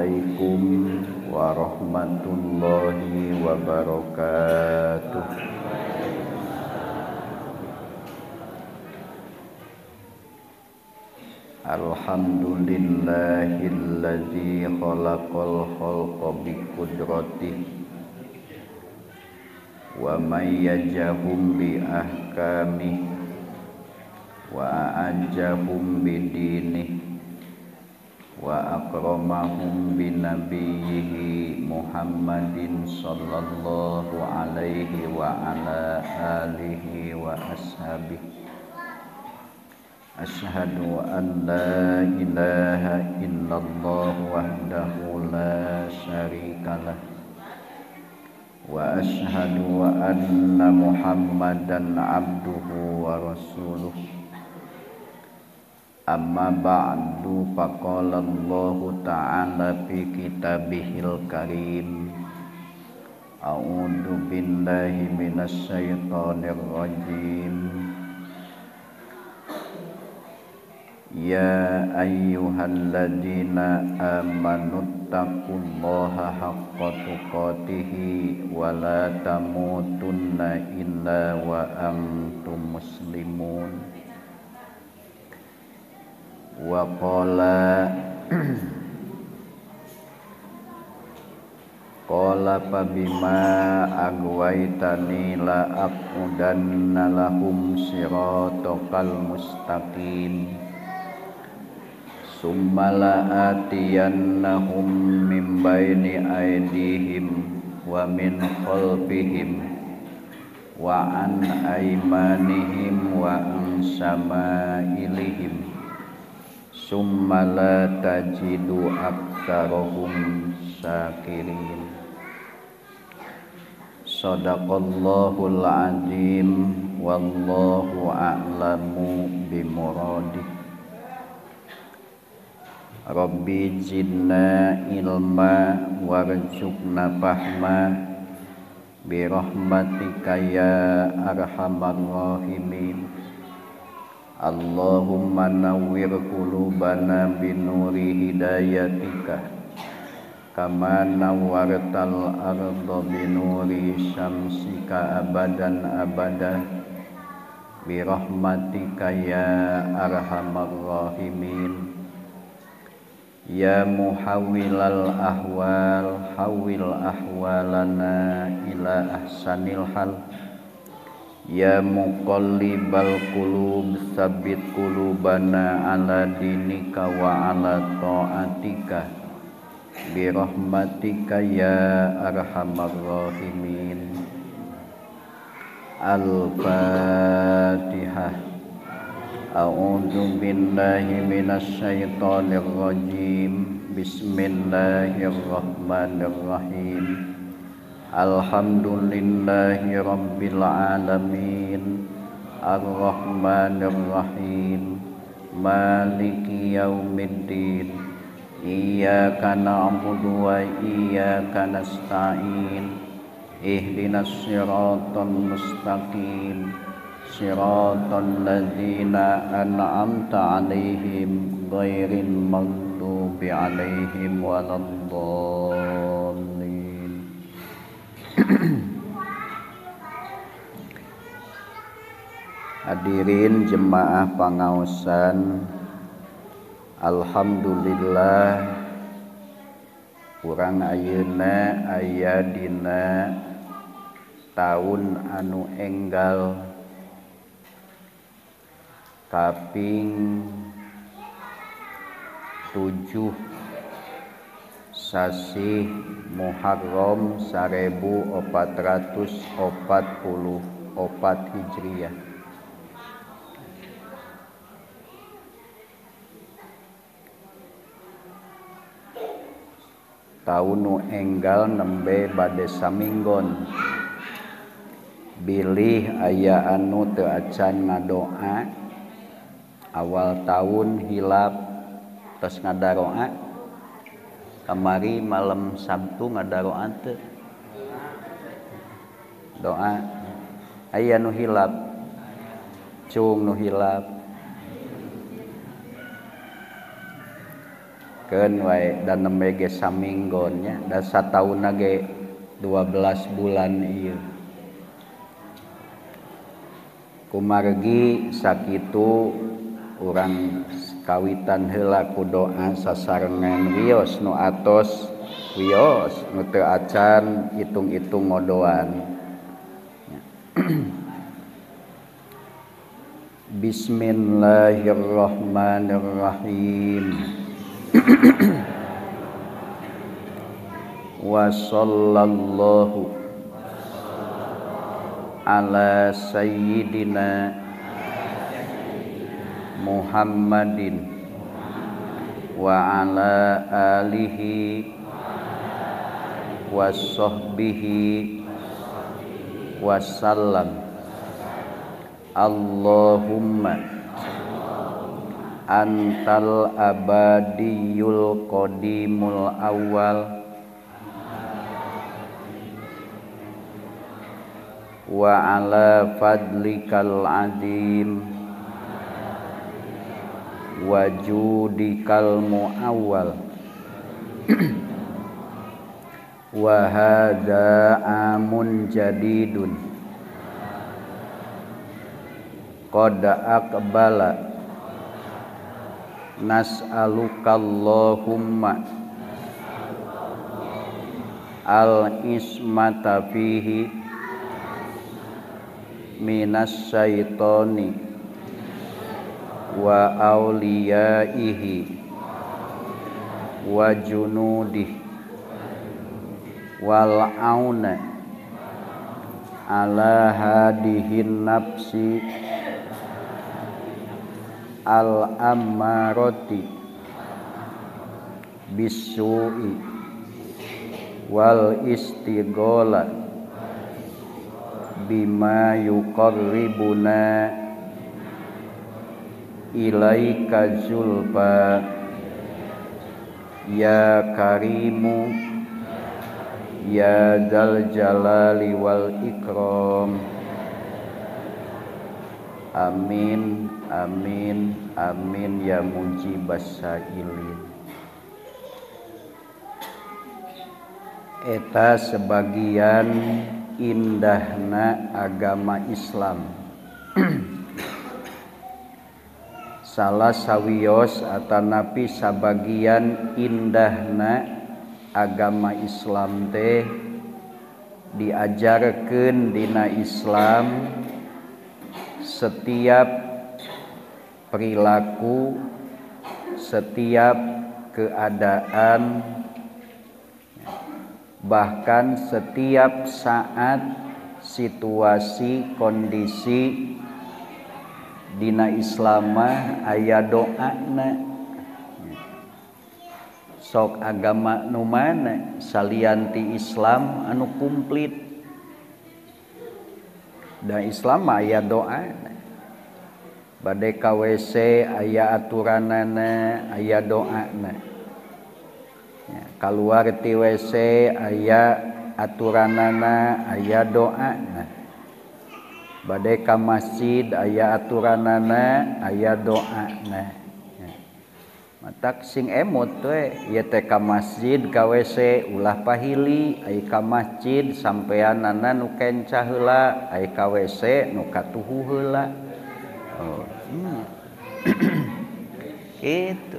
Assalamualaikum warahmatullahi wabarakatuh. Alhamdulillahilladzi khalaqal khalqa biqudratihi wa mayyajahum bi ahkamih wa a'ajahum bidinih wa akramahum binabiyyihi Muhammadin sallallahu alaihi wa ala alihi wa ashabihi. Asyhadu an la ilaha illallah wahdahu la syarikalah wa asyhadu anna Muhammadan abduhu wa rasuluh. Amma ba'du, faqala Allahu ta'ala fi kitabihil karim. A'udzu billahi minasy syaithanir rajim. Ya ayyuhalladzina amanu taqullaha haqqa tuqatih wa la tamutunna illa wa antum muslimun. Wa qala fabima aghwaytani la aqudanna lahum siratal mustaqim summa la atiyannahum min baini aydihim wa min khalfihim wa an aymanihim wa an shama'ilihim summa la tajidu aktsarahum syakirin. Shadaqallahul azim, wallahu a'lamu bimuradih. Rabbi zidna ilma warzuqna fahma birahmatika ya arhamar rahimin. Allahumma nawwir qulubana binuri hidayatika kama nawwartal arda binuri syamsika abadan abada birahmatika ya arhamar rahimin. Ya muhawwilal ahwal hawwil ahwalana ila ahsanil hal. Ya muqallibal qulub tsabbit qulubana ala dinika wa ala ta'atika birahmatika ya arhamar rahimin. Al-Fatihah. A'udzu billahi minasy syaithanir rajim. Bismillahirrahmanirrahim. Alhamdulillahi rabbil alamin. Ar-Rahmanir Rahim. Maliki yaumiddin. Iyyaka na'budu wa iyyaka nasta'in. Ihdinas siratal mustaqim. Siratal ladzina an'amta 'alaihim ghairil maghdubi 'alaihim waladdallin. Hadirin jemaah pangaosan, alhamdulillah urang ayeuna aya dina taun anu enggal kaping 7 sasi Muharram 1444 Hijriah. Taun nu enggal nembe bade saminggon. Bilih aya anu teu acan ngadoa awal tahun hilap tos ngadaroa. Kamari malam Sabtu ngadaroa teu doa. Aya nu hilap cung nu hilap keun wae dan nembe ge saminggonnya da sataunna ge 12 bulan ieu kumargi sakitu urang kawitan heula ku doa sasarengan wios nu atos wios nu teu acan itung-itung ngodoan. Bismillahirrahmanirrahim. Wa sallallahu ala sayyidina Muhammadin wa ala alihi wa sahbihi wasallam. Allahumma antal abadiyul qadimul awal wa ala fadlikal adim wa judikal muawwal wa hadza amun jadidun qad aqbala nas'alukallahumma al-ismata fihi minas syaitoni wa awliyaihi wa junudih wal auna ala hadihin nafsi al ammarati bisu'i wal istighala bima yuqarribuna ilaika zulfa ya karimu ya dzal jalali wal ikram. Amin amin amin ya mujibas sailin. Eta sebagian indahna agama Islam. Salah sawios atanapi sabagian indahna agama Islam teh diajarkeun dina Islam setiap perilaku, setiap keadaan, bahkan setiap saat, situasi, kondisi dina Islam mah aya doana. Sok agama nu mana salianti Islam anu komplit. Da Islam mah aya doana. Bade ka WC aya aturanana, aya doana. Ya, kaluar ti WC aya aturanana, aya doana. Bade ka masjid aya aturanana, aya doana. Ya. Matak sing emot we ieu teh ka masjid ka WC ulah pahili, ai ka masjid sampeanana nu kenca heula, ai ka WC nu katuhu heula. Oh. Itu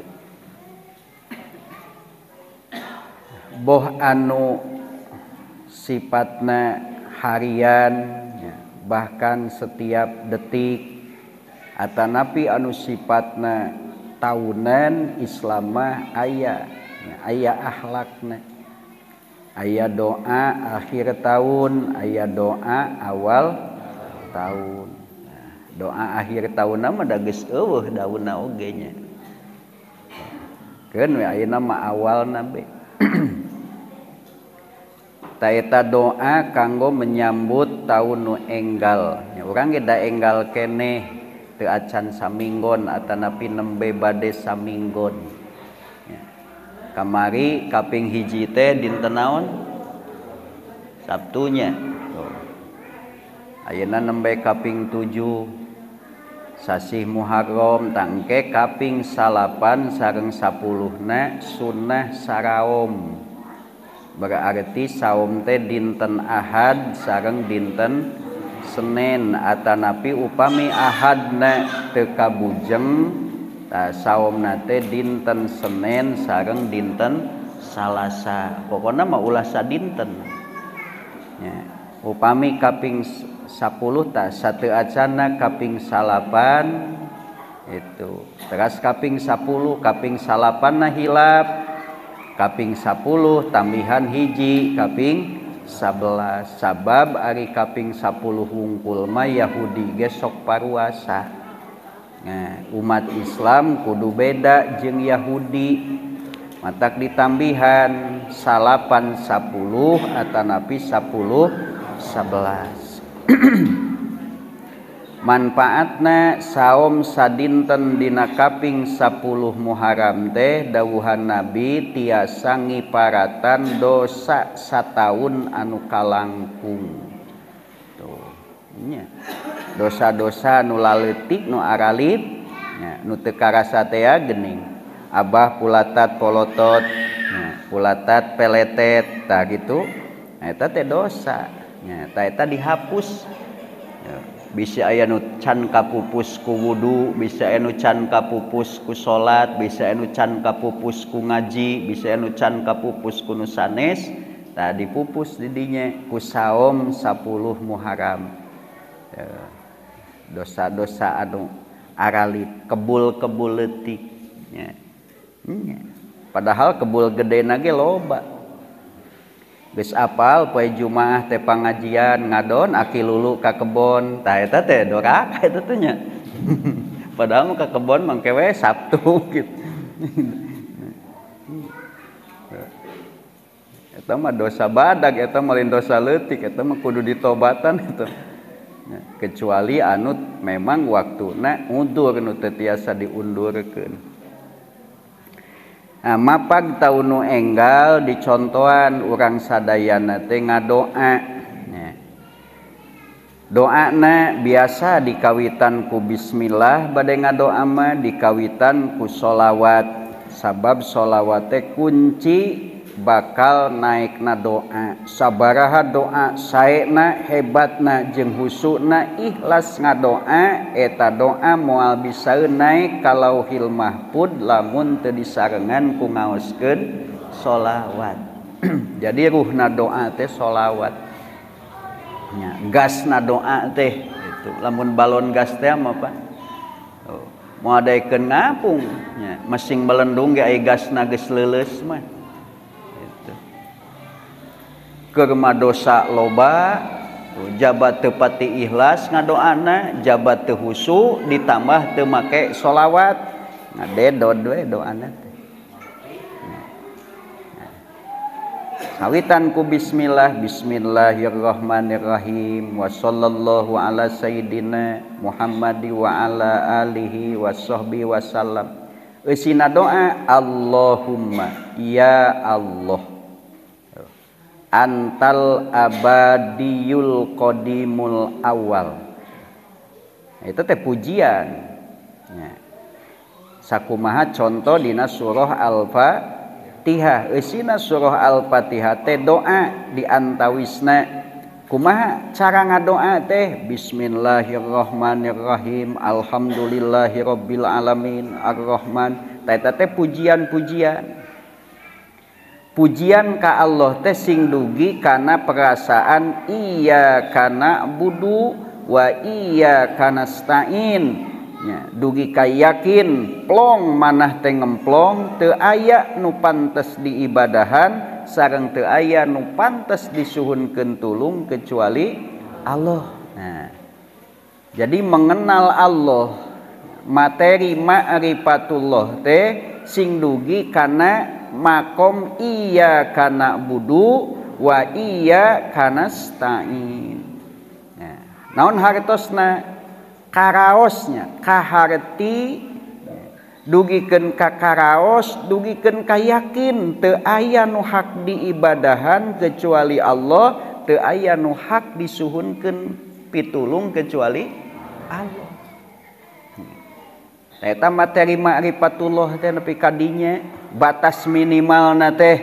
boh anu sifatna harian ya, bahkan setiap detik atanapi anu sifatna tahunan Islam mah aya ya, aya akhlakna, aya doa akhir tahun, aya doa awal tahun. Doa akhir tahun mah da geus eueuh daunna oge nya. Keun we ayeuna mah awalna be. Ta eta doa kanggo menyambut tahun nu enggal. Ya urang ge da enggal keneh teu acan saminggon atanapi nembe bade saminggon. Ya. Kamari kaping hiji teh dinten naon? Sabtunya. Ayeuna nembe kaping 7 sasih Muharram tangke kaping 8 sareng 10na sunnah saraom. Berarti saum teh dinten Ahad sareng dinten Senin atanapi upami Ahadna teu kabujeng saumna teh dinten Senin sareng dinten Salasa. Pokona mah ulah sadinten. Ya, upami kaping 10 tah sateu acana kaping 8 itu. Teras kaping 10 kaping 8 na hilap. Kaping 10 tambihan hiji kaping 11 sabab ari kaping 10 hungkul mah Yahudi ge sok paruasa. Nah, umat Islam kudu beda jeung Yahudi. Matak ditambihan 8 10 atanapi 10 11. Manfaatna saum sadinten dina kaping 10 Muharram teh dawuhan Nabi tiasa ngiparatan dosa sataun anu kalangkung. Tuh, nya. Dosa-dosa nu laleutik nu aralit, nya, nu teu karasa teh geuning. Abah pulatat polotot, nya, pulatat peletet, tah gitu. Eta teh dosa. Nya, tah eta dihapus. Ya. Bisa aya nu can kapupus ku wudu, bisa aya nu can kapupus ku salat, bisa aya nu can kapupus ku ngaji, bisa aya nu can kapupus ku nu sanes, tah dipupus di dinya ku saum 10 Muharram. Dosa-dosa anu aralit, kebul-kebul leutik nya. Padahal kebul gedena ge loba. Geus apal poe Jumaah teh pangajian ngadon aki lulu ka kebon, tah eta teh doraka eta teh nya. Padahal mah ka kebon mangke we Sabtu gitu. Eta mah dosa badag, eta mah lain dosa leutik, eta mah kudu ditobatan eta. Kecuali anu memang waktuna undur nu teu tiasa diundurkeun. Nah, mapag taun nu enggal dicontohan urang sadayana teh ngadoa. Doana biasa dikawitan ku bismillah, bade ngadoa mah dikawitan ku sholawat. Sabab sholawat teh kunci bakal naikna doa. Sabaraha doa saena hebatna jeung husuna ikhlas ngadoa, eta doa moal bisa naik ka Lauhil Mahfuz lamun teu disarengan ku ngaoskeun sholawat. Jadi ruhna doa teh sholawat. Nya, gasna doa teh itu. Lamun balon gas teh mah apa? Oh, moal daekeun ngapung nya, masing belendung ge aya gasna geus leuleus mah. Kerma dosa loba, jabat teu pati ikhlas ngadoana, jabat teu husu, ditambah teu make sholawat, ngadedod we doana teh. Kawitan ku bismillah, bismillahirrahmanirrahim, wa sallallahu ala sayyidina Muhammadi wa ala alihi wa sahbihi wasallam. Eusina doa Allahumma ya Allah antal abadiyul qadimul awal. Itu teh pujian. Ya. Sakumaha contoh dina surah Al-Fatihah. Eusina surah Al-Fatihah teh doa di antawisna. Kumaha cara ngadoa teh? Bismillahirrahmanirrahim. Alhamdulillahirabbil alamin. Ar-Rahman. Tah eta teh pujian-pujian. Pujian ka Allah teh sing dugi kana perasaan iya kana budu wa iya kana stain. Ya, dugi ka yakin plong manah teh ngemplong teu aya nu pantes diibadahan sareng teu aya nu pantes disuhunkeun tulung kecuali Allah. Nah, jadi mengenal Allah, materi ma'rifatullah teh sing dugi kana makom iya kana budu wa iya kana stain. Nah, naon hartosna karaosnya kaharti dugikeun ka karaos dugikeun ka yakin teu aya nu hak diibadahan kecuali Allah, teu aya nu hak disuhunkeun pitulung kecuali Allah. Eta materi ma'rifatullah teh nepi ka dinya batas minimalna teh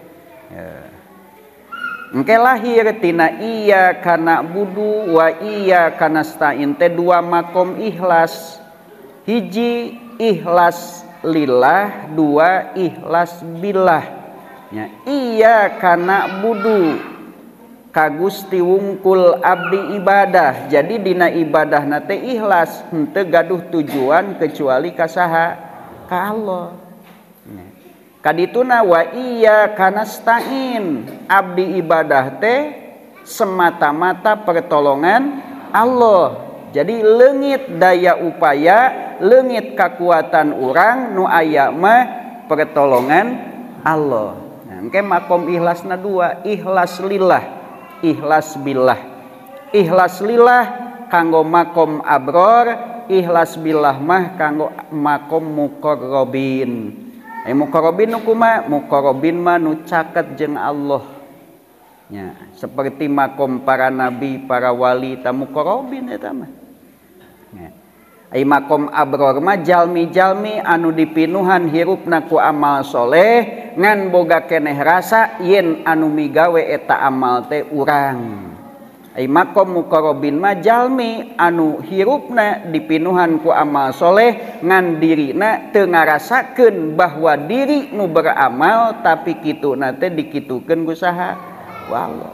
engke lahir tina iya kana budu wa iya kana stain teh dua makom ikhlas. Hiji ikhlas lillah, dua ikhlas billah. Ya, iya kana budu ka Gusti wungkul abdi ibadah. Jadi dina ibadah nate ikhlas, henteu gaduh tujuan kecuali ka saha? Ka Allah. Kadituna wa iya kana stain, abdi ibadah teh semata-mata pertolongan Allah. Jadi leungit daya upaya, leungit kekuatan urang, nu aya mah pertolongan Allah. Nah, engke makom ikhlasna dua, ikhlas lillah, ikhlas billah. Ikhlas lillah kanggo makom abror, ikhlas billah mah kanggo makom muqarrabin. Muqarrabin nu kumaha? Muqarrabin mah nu caket jeung Allah. Ya, seperti makom para nabi, para wali, ta muqarrabin eta mah. Ya. Ai makom abror mah jalmi-jalmi anu dipinuhan hirupna ku amal soleh ngan boga keneh rasa yen anu migawe eta amal teh urang. Ai makom muqarrabin mah jalmi anu hirupna dipinuhan ku amal soleh ngan dirina teu ngarasakeun bahwa diri nu beramal tapi kituna teh dikitukeun ku saha? Ku Allah.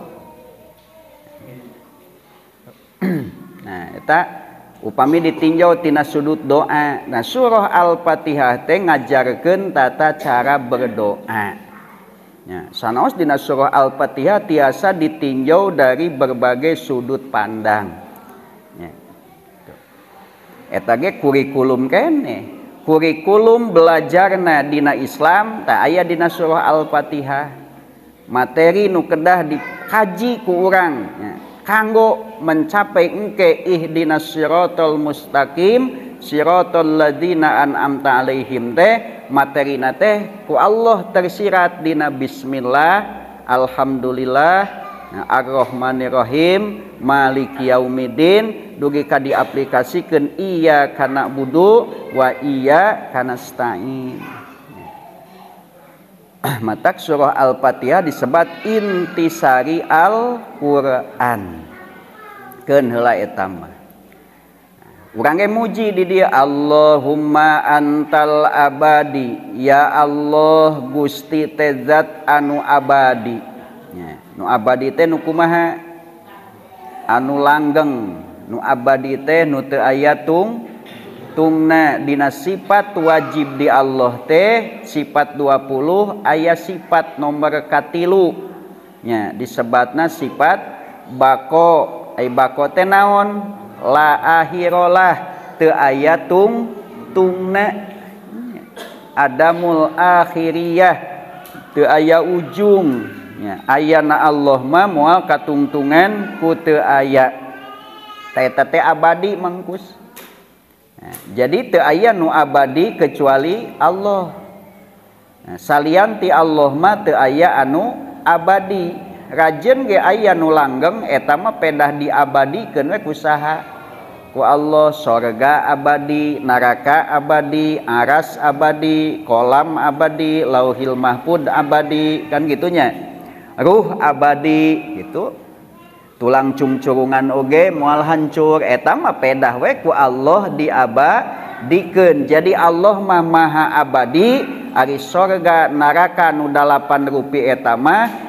Nah, eta upami ditinjau tina sudut doa. Nah, surah Al-Fatihah teh ngajarkeun tata cara berdoa. Ya, sanaos dina surah Al-Fatihah tiasa ditinjau dari berbagai sudut pandang. Ya. Eta ge kurikulum keneh. Kurikulum belajarna dina Islam tak aya dina surah Al-Fatihah. Materi nu kedah dikaji ku urang. Ya. Kanggo mencapai engke ihdinas siratal mustaqim siratal ladzina an'amta alaihim teh materina teh ku Allah tersirat dina bismillah alhamdulillah arrahmanirrahim maliki yaumiddin dugi ka diaplikasikeun iya kana budu wa iya kana stain. Matak surah Al-Fatihah disebut intisari Al-Qur'an. Keun heula eta mah. Urang ge muji di dieu Allahumma antal abadi, ya Allah Gusti teh zat anu abadi. Ya, nu abadi teh nu kumaha? Anu langgeng. Nu abadi teh nu teu aya tungna dina sifat wajib di Allah teh sifat 20 aya sifat nomor katilu nya disebatna sifat bako. Ai bako teh naon? La ahirolah teu aya tungna. Adamul akhiriyah teu aya ujung nya ayana Allah mah moal katungtungan ku teu aya. Eta teh abadi mangkus. Nah, jadi teu aya nu abadi kecuali Allah. Nah, salian ti Allah mah teu aya anu abadi. Rajeun ge aya nu langgeng eta mah pedah diabadikeun we ku saha? Ku Allah. Sorga abadi, neraka abadi, aras abadi, kolam abadi, lauhil mahfud abadi, kan gitunya. Ruh abadi gitu. Tulang cungcurungan oge moal hancur eta mah pedah we ku Allah diabadikeun. Jadi Allah mah maha abadi, ari sorga neraka nu 8 rupi eta mah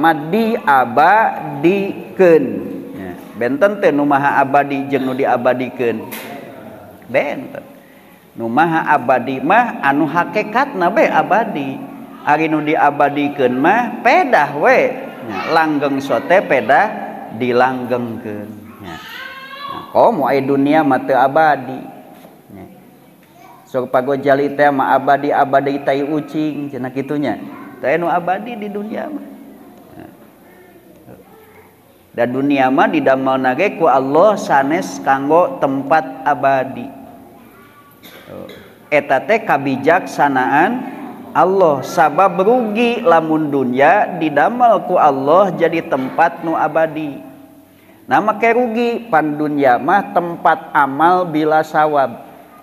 diabadikeun. Ya, benten teh nu maha abadi jeung nu diabadikeun. Benten. Nu maha abadi mah anu hakikatna we abadi. Ari nu diabadikeun mah pedah we. Ya, langgeng sote pedah dilanggengkeun nya. Nah, komo aya dunia mah teu abadi. Nya. Sok pagojali teh mah abadi tai ucing cenah kitunya. Teu anu abadi di dunia mah. Dan dunia mah didamelna ge ku Allah sanes kanggo tempat abadi. Eta teh kabijaksanaan Allah, sabab rugi lamun dunya didamel ku Allah jadi tempat nu abadi. Nah make rugi pan dunya mah tempat amal bila sawab.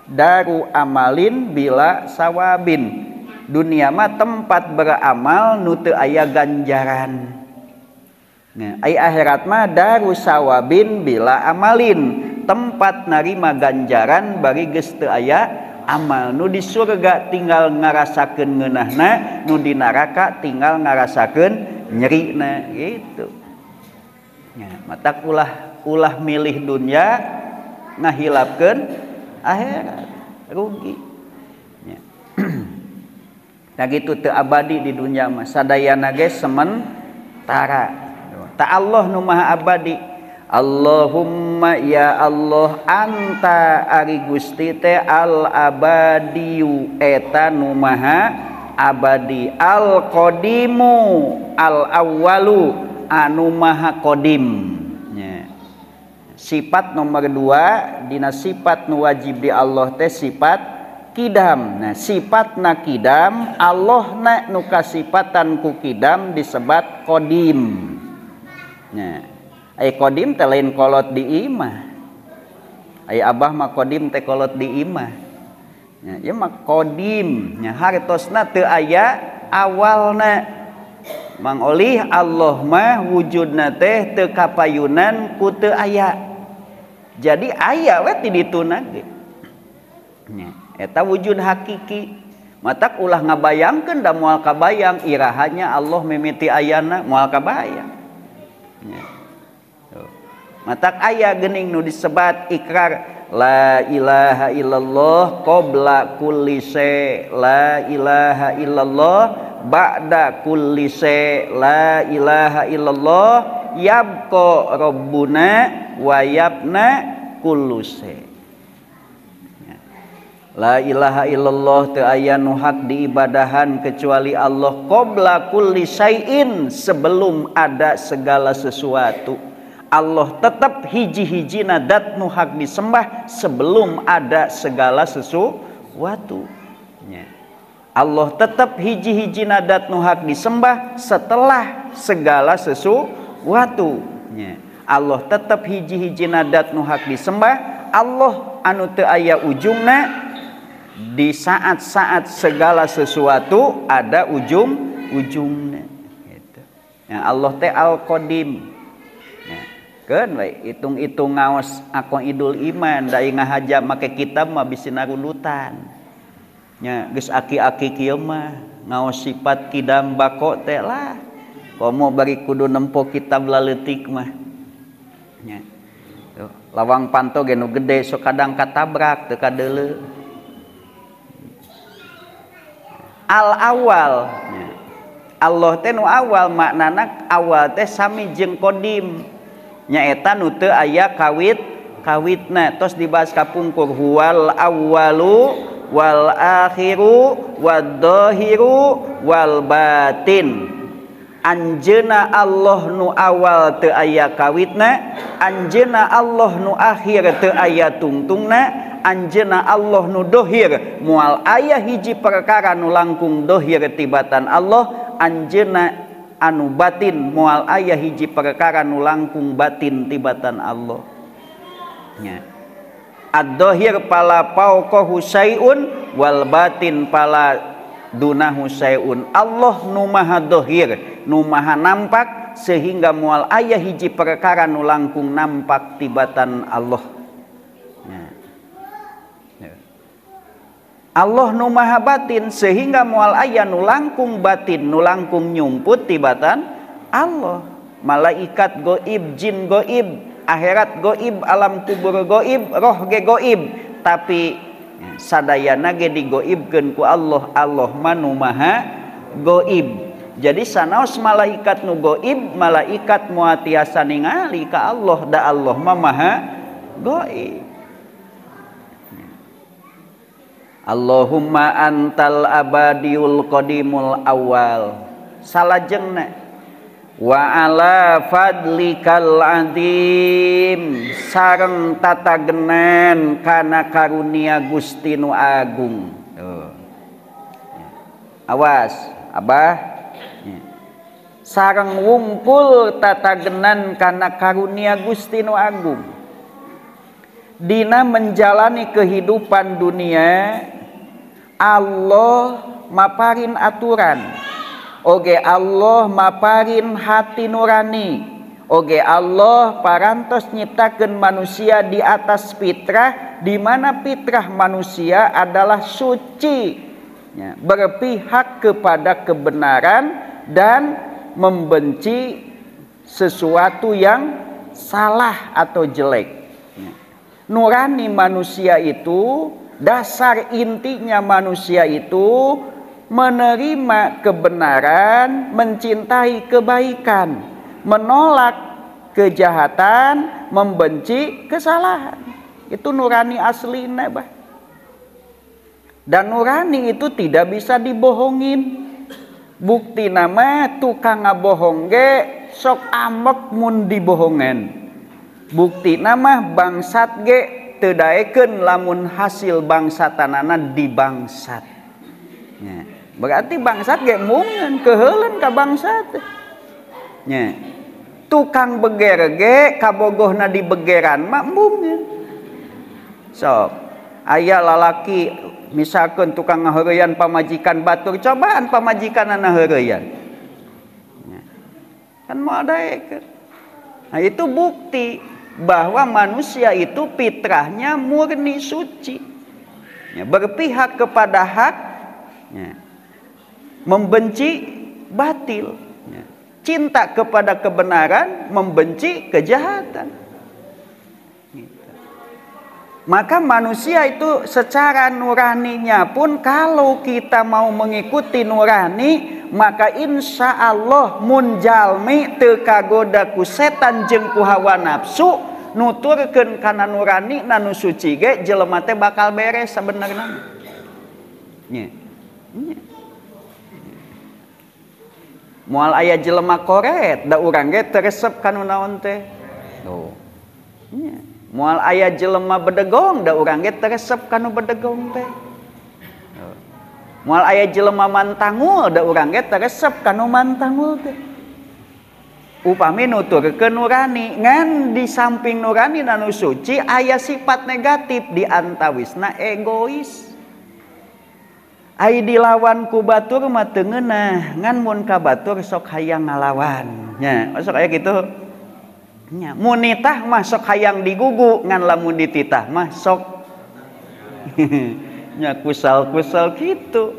daru amalin bila sawabin. Dunia mah tempat beramal nu teu aya ganjaran. Nah, ai akhirat mah daru sawabin bila amalin, tempat narima ganjaran bari geus teu aya amal. Nu di surga tinggal ngarasakeun ngeunahna, nu di neraka tinggal ngarasakeun nyerina gitu. Ya, matak ulah milih dunia ngahilapkeun akhirat, rugi. Ya. Nah gitu teu abadi di dunia mah, sadayana ge sementara. Ta Allah nu maha abadi. Allahumma ya Allah anta ari Gusti teh al abadiyu eta nu maha abadi, al qadimu al awwalu anu maha qadim. Ya. Sifat nomor 2 dina sifat nu wajib di Allah teh sifat kidam. Nah sifatna kidam, Allahna nu kasifatan ku kidam disebat qadim. Nah ai qadim teh lain kolot di imah. Ai abah mah qadim teh kolot di imah. Nya ieu mah qadim, nya hartosna teu aya awalna. Mang olih Allah mah wujudna teh teu kapayunan ku teu aya. Jadi aya we ti dituna ge. Nya eta wujud hakiki. Matak ulah ngabayangkeun da moal kabayang irahanya Allah mimiti ayana moal kabayang. Ya. Matak aya geuning nu disebat ikrar la ilaha illallah qabla kulli syai, la ilaha illallah ba'da kulli syai, la ilaha illallah yabqa rabbuna wa yabna kullu syai. La ilaha illallah teu aya nu hak diibadahan kecuali Allah qabla kulli syai'in, sebelum ada segala sesuatu. Allah tetap hiji-hijina dat nu hak disembah sebelum ada segala sesuatu. Allah tetap hiji-hijina dat nu hak disembah setelah segala sesuatu. Allah tetap hiji-hijina dat nu hak disembah. Allah anu teu aya ujungna. Di saat-saat segala sesuatu ada ujungnya gitu. Ya, Allah teh al-qadim. Ya, keun we hitung-hitung ngaos akong idul iman da ngahaja make kitab mah bisi narundutan. Nya geus aki-aki kieu mah ngaos sifat kidam bako teh lah. Komo bari kudu nempo kitab laleutik mah. Nya. Lawang panto ge nu gede sok kadang katabrak teu kadeuleu. Al-awal, Allah teh nu awal, maknana awal teh sami jeung qadim, nyaeta nu teu aya kawitna. Tos dibahas kapungkur huwal awwalu wal akhiru wad dhahiru wal batin. Anjeuna Allah nu awal teu aya kawitna, anjeuna Allah nu akhir teu aya tungtungna, anjeuna Allah nu dohir moal aya hiji perkara nu langkung dohir tibatan Allah, anjeuna anu batin moal aya hiji perkara nu langkung batin tibatan Allah. Nya ad-dohir pala fauqahu syai'un wal batin pala dunahu syai'un. Allah nu maha dohir, nu maha nampak, sehingga moal aya hiji perkara nu langkung nampak tibatan Allah. Allah nu maha batin, sehingga moal aya nu langkung batin, nu langkung nyumput tibatan Allah. Malaikat goib, jin goib, akhirat goib, alam kubur goib, roh ge goib, tapi sadayana ge digoibkeun ku Allah. Allah mah nu maha goib. Jadi sanaos malaikat nu goib, malaikat moal tiasa ningali ka Allah, da Allah mah maha goib. Allahumma antal abadiul qadimul awal. Salajengna wa ala fadlikal azim, sareng tatagenan kana karunia Gusti nu agung. Awas abah, sareng wungkul tatagenan kana karunia Gusti nu agung. dina menjalani kehidupan dunia Allah maparin aturan, oge Allah maparin hati nurani, oge Allah parantos nyiptakeun manusia di atas fitrah, di mana fitrah manusia adalah suci, ya, berpihak kepada kebenaran dan membenci sesuatu yang salah atau jelek. Nurani manusia itu, dasar intinya manusia itu menerima kebenaran, mencintai kebaikan, menolak kejahatan, membenci kesalahan. Itu nurani aslinya, bah. Dan nurani itu tidak bisa dibohongin. Bukti nama tukang ngabohong ge sok ambek mun dibohongan. Bukti nama bangsat ge teu daekeun lamun hasil bangsatanana dibangsat. Ya, berarti bangsat ge mungkin keheuleun ka bangsat. Ya. Tukang beger ge kabogohna dibegeran mah mungkin. Sok aya lalaki misalkan tukang ngaheureyan pamajikan batur, cobaan pamajikanana heureyan. Ya. Kan moal daekeun. Nah, itu bukti bahwa manusia itu fitrahnya murni suci, ya, berpihak kepada hak, ya, membenci batil, ya, cinta kepada kebenaran, membenci kejahatan. Gitu. Maka manusia itu secara nuraninya pun, kalau kita mau mengikuti nurani, maka insya Allah mun jalmi teu kagoda ku setan jeung ku hawa nafsu, nuturkeun kana nurani nanu suci ge, jelema teh bakal beres sabenerna. Nya. Moal aya jelema koret, da urang ge teresep kanu naon teh. Tuh. Nya. Moal aya jelema bedegong, da urang ge teresep kanu bedegong teh. Moal aya jelema mantangul, da urang ge teresep kanu mantangul teh. Upami nuturkeun nurani, ngan di samping nurani nanu suci aya sifat negatif, di antawisna egois. Ai dilawan ku batur mah teu ngeunah, ngan mun ka batur sok hayang ngalawan. Nya, sok aya kitu. Nya, mun nitah mah sok hayang digugu, ngan lamun dititah mah sok nya kusal-kusal kitu.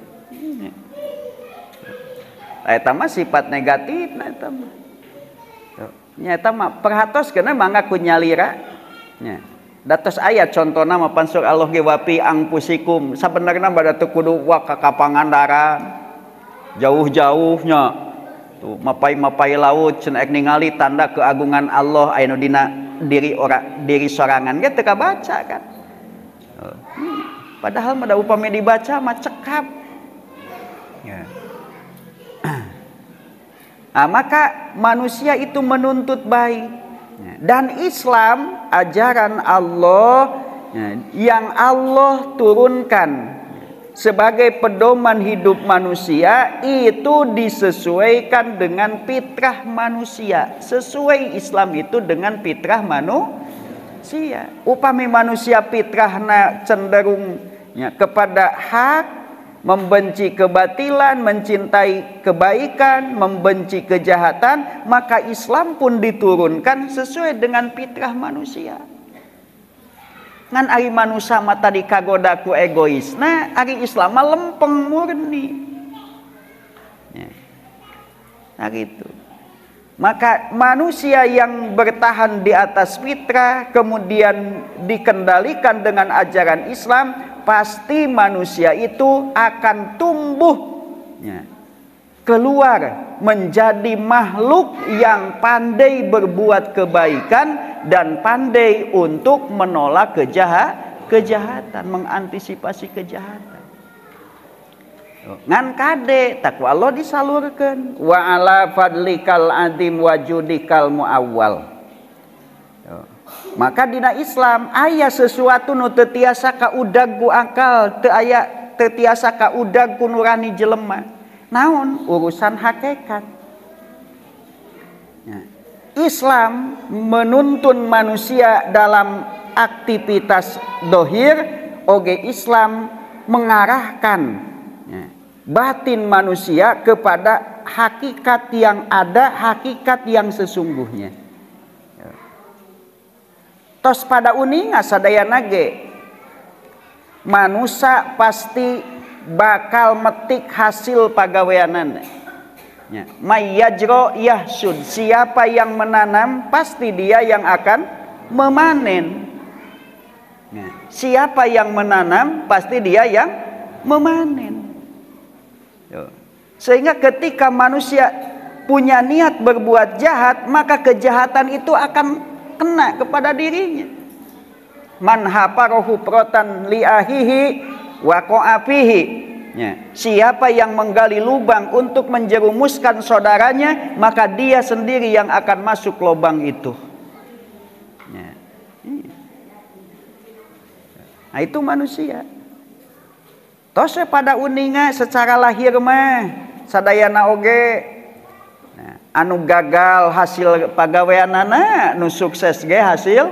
Eta mah sifat negatif na eta mah. Nyata mah perhatoskeun mangga ku nyalira. Nya. Datos aya contona mah pansur Allah ge wapi angpusikum. Sabenerna bada teu kudu wa ka Pangandaran. Jauh-jauhnya. Tuh mapai-mapai laut cenah ek ningali tanda keagungan Allah aya nu dina diri sorangan ge teu kabaca kan. Padahal mah upami dibaca mah cekap. Ya. Nah, maka manusia itu menuntut baik, dan Islam ajaran Allah yang Allah turunkan sebagai pedoman hidup manusia itu disesuaikan dengan fitrah manusia. Sesuai Islam itu dengan fitrah manusia. Upami manusia fitrahna cenderung kepada hak, membenci kebatilan, mencintai kebaikan, membenci kejahatan, maka Islam pun diturunkan sesuai dengan fitrah manusia. Ngan ari manusia mah tadi kagoda ku egois, nah ari Islam mah lempeng murni. Ya. Nah gitu. Maka manusia yang bertahan di atas fitrah kemudian dikendalikan dengan ajaran Islam, pasti manusia itu akan tumbuh, ya, keluar menjadi makhluk yang pandai berbuat kebaikan dan pandai untuk menolak kejahatan, mengantisipasi kejahatan. Ngan kade takwa Allah disalurkan wa ala fadlikal adim wajudikal muawwal. Maka dina Islam aya sesuatu nu teu tiasa kaudag ku akal, teu tiasa kaudag ku nurani jelema. Naon? Urusan hakikat. Ya. Islam menuntun manusia dalam aktivitas dohir oge Islam mengarahkan batin manusia kepada hakikat yang ada, hakikat yang sesungguhnya. Tos pada uninga sadayana ge manusia pasti bakal metik hasil pagaweanan. Mayyajro yahsud, siapa yang menanam pasti dia yang akan memanen. Siapa yang menanam pasti dia yang memanen. Sehingga ketika manusia punya niat berbuat jahat, maka kejahatan itu akan kena kepada dirinya. Man hafarohu protan liahihi waqa'a fihi. Siapa yang menggali lubang untuk menjerumuskan saudaranya, maka dia sendiri yang akan masuk lubang itu. Nah, itu manusia. Tose pada uninga secara lahir mah sadayana oge anu gagal hasil pagaweanana, nu sukses ge hasil.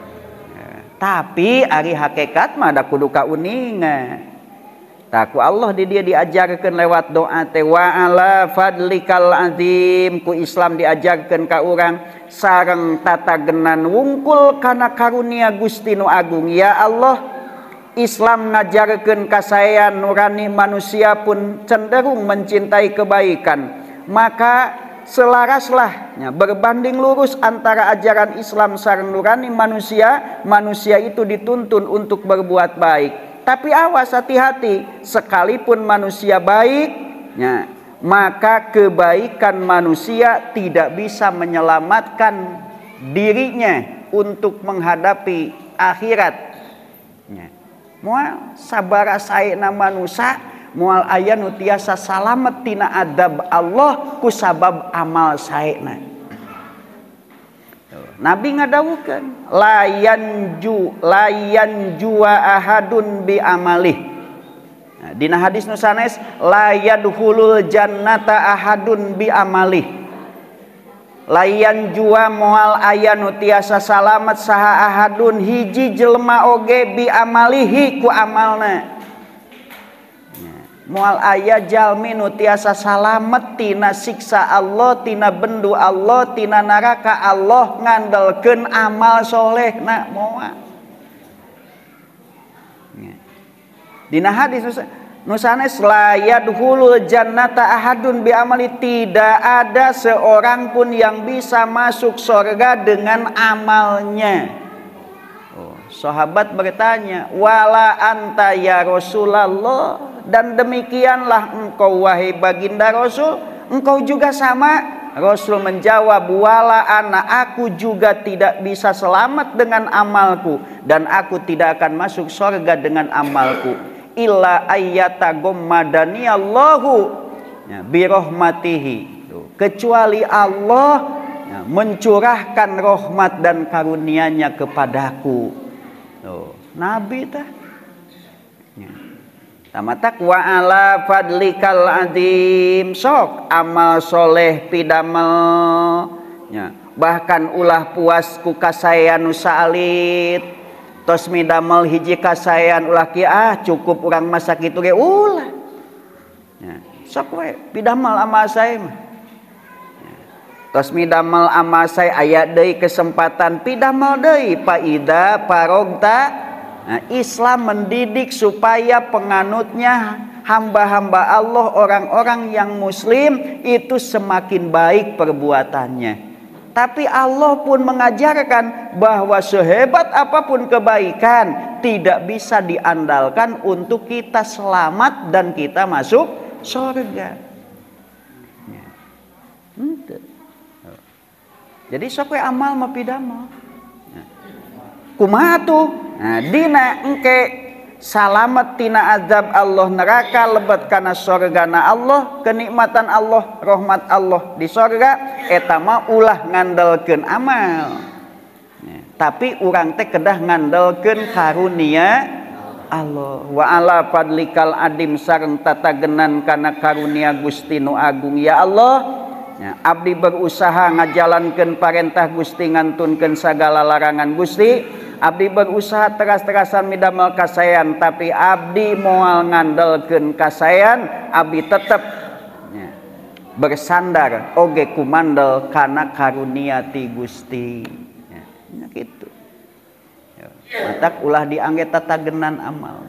Tapi ari hakikat mah da kudu ka uninga. Taku Allah di dia diajarkeun lewat doa teh wa ala fadlikal azim, ku Islam diajarkeun ka urang sareng tatagenan wungkul kana karunia Gusti nu agung. Ya Allah, Islam ngajarkeun kasayan nurani manusia pun cenderung mencintai kebaikan, maka selaraslah berbanding lurus antara ajaran Islam sareng nurani manusia. Manusia itu dituntun untuk berbuat baik, tapi awas hati-hati, sekalipun manusia baik, maka kebaikan manusia tidak bisa menyelamatkan dirinya untuk menghadapi akhirat. Moal sabara saena manusia, moal aya nu tiasa salamet tina adab Allah ku sabab amal saena. Nabi ngadawukeun layan jua ahadun bi amalih. Dina hadis nu sanes la yadkhulul jannata ahadun bi amalih. Layan jua moal aya nu tiasa salamet saha ahadun hiji jelema oge bi amalihi ku amalna. Moal aya jalmi nu tiasa salamet tina siksa Allah, tina bendu Allah, tina neraka Allah ngandelkeun amal solehna moal. Dina hadis nu sanes la yadkhulul jannata ahadun bi amali, tidak ada seorang pun yang bisa masuk surga dengan amalnya. Sahabat bertanya, wala anta ya Rasulullah, dan demikianlah engkau wahai baginda Rasul, engkau juga sama? Rasul menjawab, wala ana, aku juga tidak bisa selamat dengan amalku, dan aku tidak akan masuk surga dengan amalku. Illa ayyata gommadani Allahu birahmatihi, kecuali Allah mencurahkan rahmat dan karunia-Nya kepadaku. Nabi tah tamatak wa ala fadlikal azim, sok amal soleh pidamel, bahkan ulah puas ku kasayan nu saalit. Tos midamel hiji kasayan ulah kieu cukup urang masa kitu ge ulah. Sok we pidamel amal sae mah. Tos midamel amal sae aya deui kesempatan pidamel deui paida parogta. Islam mendidik supaya penganutnya hamba-hamba Allah, orang-orang yang muslim itu semakin baik perbuatannya. Tapi Allah pun mengajarkan bahwa sehebat apapun kebaikan tidak bisa diandalkan untuk kita selamat dan kita masuk surga. Jadi sok we amal mah pidamel. Kumaha tuh? Dina engke salamet tina azab Allah neraka, lebet kana surgana Allah, kenikmatan Allah, rahmat Allah di surga, eta mah ulah ngandelkeun amal. Tapi urang teh kedah ngandelkeun karunia Allah. Wa ala fadlikal adim, sareng tatagenan kana karunia Gusti nu agung. Ya Allah, abdi berusaha ngajalankeun parentah Gusti, ngantunkeun sagala larangan Gusti. abdi berusaha teras-terasan midamel kasayan tapi abdi moal ngandelkeun kasayan abdi tetep bersandar oge kumandel kana karunia ti Gusti nya kitu. Matak ulah diangge tatagenan amal.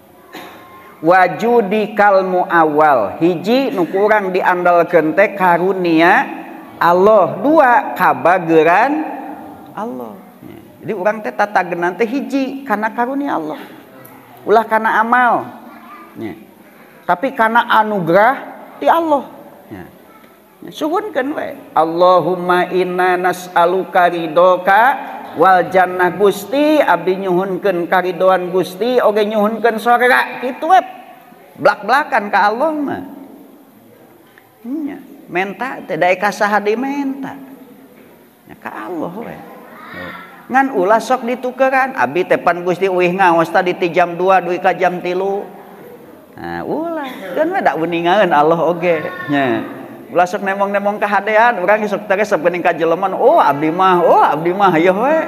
Wajudi kalmu awal hiji nu kurang diandalkeun teh karunia Allah, dua kabageran Allah. Jadi urang teh tatagenan teh hiji kana karunia Allah, ulah kana amal tapi kana anugerah ti Allah. Suhunkeun we Allahumma inna nas'aluka ridhoka wal jannah Gusti, abdi nyuhunkeun karidoan Gusti oge nyuhunkeun sorga kitu we blak-blakan ka Allah mah nya menta teh dae ka saha deui menta nya ka Allah we ngan ulah sok ditukeran abdi teh pan Gusti uih ngaos tadi ti jam 2 dugi ka jam 3 nah ulah keun we da uningaeun Allah oge nya ulah sok nemong-nemong kahadean urang sok teresep geuning ka jelema oh abdi mah hayo we